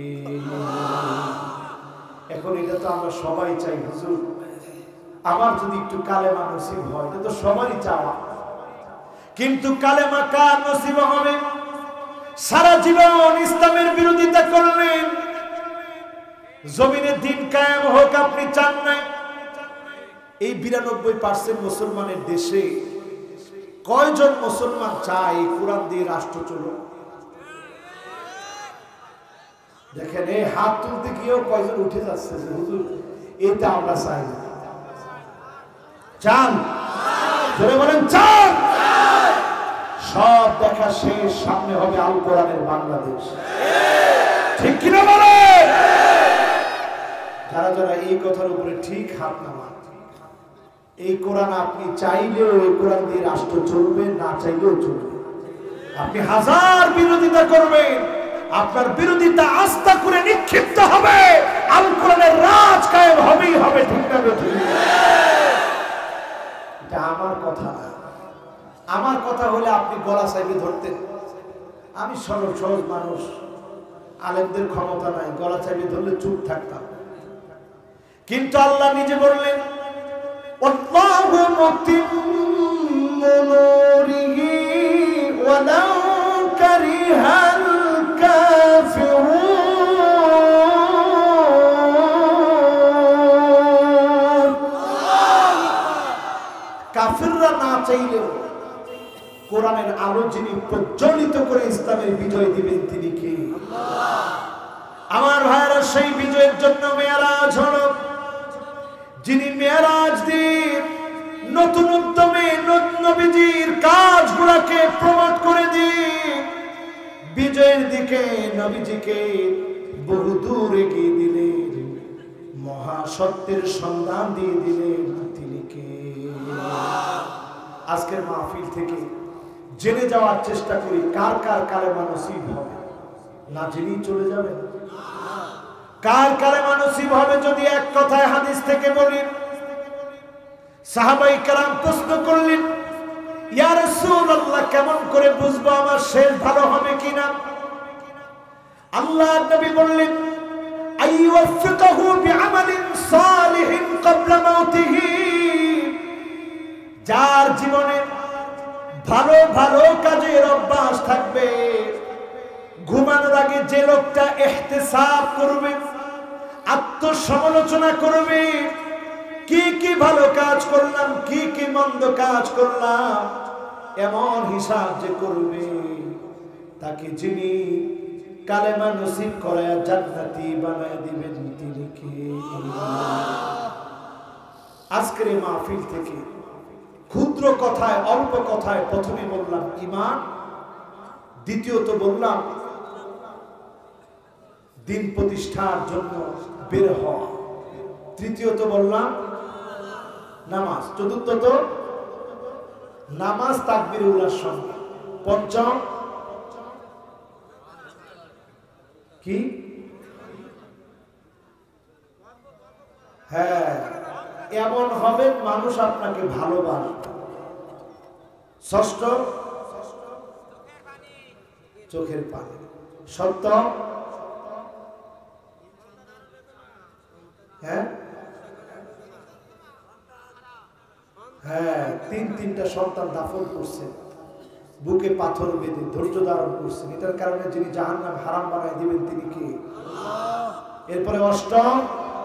এখন এটা তো আমরা সবাই চাই, হুজুর আমার যদি একটু কালেমা নসিব হয়, এটা তো সবারই চাওয়া। কিন্তু কালেমা কার নসিব হবে? সারা জীবন ইসলামের বিরোধিতা করলেন, জমিনে দিন কায়েম হোক আপনি চান নাই। এই বিরানব্বই পার্সেন্ট মুসলমানের দেশে কয়জন মুসলমান চায় কোরআন দিয়ে রাষ্ট্র চলুক? দেখেন, এই হাত তুলতে গিয়েও কয়জন উঠে যাচ্ছে যে হুজুর এটা আমরা চাই না। চান? ধরে বলেন চান? সব দেখা শেষ, সামনে হবে আল কোরআনের বাংলাদেশ। ঠিক কিনা বলেন? যারা যারা এই কথার উপরে ঠিক হাত নামান, এই কোরআন আপনি চাইলেও এই কোরআন দিয়ে রাষ্ট্র চলবে, না চাইলেও চলবে। আপনি হাজার বিরোধিতা করবেন, আপনার বিরোধিতা আস্থা করে নিক্ষিপ্ত হবে, আল কোরআনের রাজ কায়েম হবেই হবে। ঠিক না? এটা আমার কথা না। আমার কথা হলে আপনি গলা চাইবে ধরতেন। আমি সরল সহজ মানুষ, আলেমদের ক্ষমতা নাই, গলা চাইবে ধরলে চুপ থাকতাম। কিন্তু আল্লাহ নিজে বললেন, আল্লাহু মুতিম্মু নূরিহি ওয়ালাউ কারিহাল কাফিরুন। কাফিররা না চাইলেও কোরআনের আলো যিনি প্রজ্বলিত করে ইসলামের বিজয় দিবেন তিনি কে? আমার ভাইরা, সেই বিজয়ের জন্য মেরাজ হলো। যিনি মেরাজ দিয়ে নতুন উদ্যমে নবীজির কাজগুলোকে প্রমোট করে দিয়ে বিজয়ের দিকে নবীজিকে বহু দূর এগিয়ে দিলেন, মহাসত্যের সন্ধান দিয়ে দিলেন তিনি কে? আজকের মাহফিল থেকে জেনে যাওয়ার চেষ্টা করি কার কার কালেমা নসিব হবে। না জেনেই চলে যাবে। কার কালেমা নসিব হবে? যদি এক কথায় হাদিস থেকে বলি, সাহাবায়ে কেরাম প্রশ্ন করলেন, ইয়া রাসূলুল্লাহ, কেমন করে বুঝবো আমার শেষ ভালো হবে কিনা? আল্লাহর নবী বললেন, আইয়ুফিকাহু বিআমালিন সালিহিন ক্বাবলা মাউতিহি। যার জীবনে ভালো ভালো কাজের অভ্যাস থাকবে, ঘুমানোর আগে যে লোকটা ইহতিসাব করবে, আত্মসমালোচনা করবে, কি কি ভালো কাজ করলাম, কি কি মন্দ কাজ করলাম, এমন হিসাব যে করবে, তাকে যিনি কালেমা নসিব করায় জান্নাতি বানায় দিবেন তিনি কে? আজকের এই মাহফিল থেকে ক্ষুদ্র কথায়, অল্প কথায় প্রথমে বললাম ঈমান, দ্বিতীয়ত বললাম দিন প্রতিষ্ঠার জন্য বের হওয়া, তৃতীয়ত বললাম নামাজ, চতুর্থত নামাজ তাকবীরুল্লাহর সঙ্গে, পঞ্চম কি? হ্যাঁ, এমন হবেন মানুষ আপনাকে ভালোবাসবে। ষষ্ঠ চোখের পানি। সপ্তম হ্যাঁ হ্যাঁ তিন তিনটা সন্তান দাফন করছেন, বুকে পাথর বেঁধে ধৈর্য ধারণ করছেন। এটার কারণে যিনি জাহান্নাম হারাম বানায় দিবেন তিনি কে? এরপরে অষ্টম,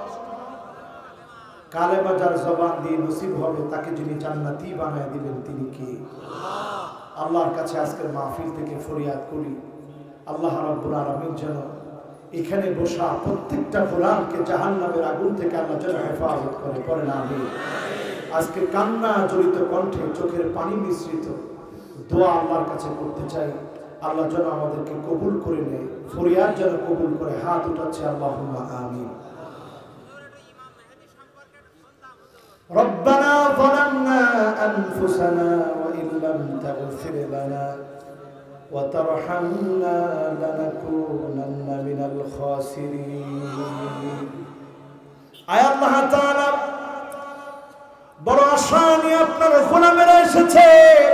কালেমা যার জবান দিয়ে নসিব হবে তাকে যিনি জান্নাতি বানায় দিবেন তিনি কে? আল্লাহর কাছে আজকের মাহফিল থেকে ফরিয়াদ করি, আল্লাহ রাব্বুল আলামিন যেন এখানে বসা প্রত্যেকটা গোলামকে জাহান্নামের আগুন থেকে আল্লাহ যেন হেফাজত করে। পড়েন আমিন। আজকে কান্না জড়িত কণ্ঠে, চোখের পানি মিশ্রিত দোয়া আল্লাহর কাছে করতে চাই, আল্লাহ যেন আমাদেরকে কবুল করে নেয়, ফরিয়াদ যেন কবুল করে। হাত উঠাচ্ছে, আল্লাহুম্মা আমিন। ربنا ظلمنا أنفسنا وإن لم تغفر لنا وترحمنا لنكونن من الخاسرين। আয় আল্লাহ তাআলা, বড় আশা নিয়ে আপনার গোলামেরা এসেছে।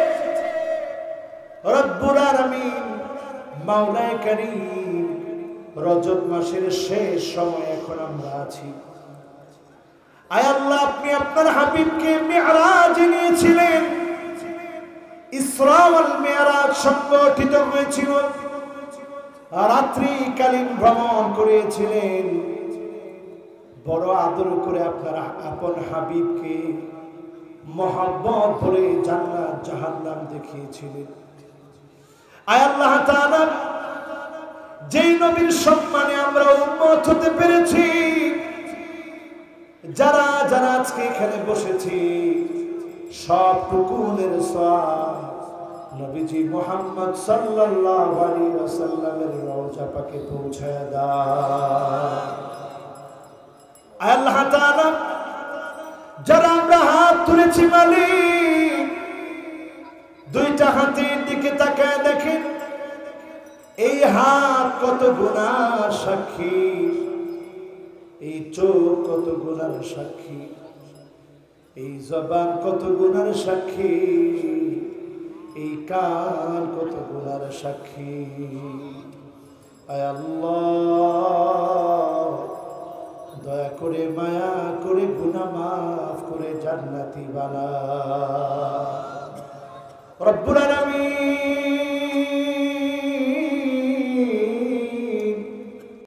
রব্বুল আলামিন, মাওলায়ে কারীম, রজব মাসের শেষ সময় এখন আমরা আছি। আয় আল্লাহ, আপনি আপনার হাবিবকে মিরাজে নিয়েছিলেন, ইসরা ওয়াল মিরাজ সংগঠিত হয়েছিল, রাত্রিকালীন ভ্রমণ করেছিলেন, বড় আদর করে আপনার আপন হাবিবকে মহব্বত করে জান্নাত জাহান্নাম দেখিয়েছিলেন। আয় আল্লাহ তাআলা, যেই নবীর সম্মানে আমরা উম্মত হতে পেরেছি, যারা যারা আজকে এখানে বসেছি, সব টুকুনের সওয়াব নবীজি মুহাম্মদ সাল্লাল্লাহু আলাইহি ওয়াসাল্লামের রওজা পাকে পৌঁছায় দাও। আল্লাহ তাআলা, যারা আমরা হাত তুলেছি মালিক, দুইটা হাতের দিকে তাকায় দেখেন, এই হাত কত গুনার সাক্ষী, এই চোখ কত গুনার সাক্ষী, এই জবান কত গুনার সাক্ষী, এই কান কত গুনার সাক্ষী। আয় আল্লাহ, দয়া করে মায়া করে গুনাহ মাফ করে জান্নাতি বানা। রব্বুল আলামিন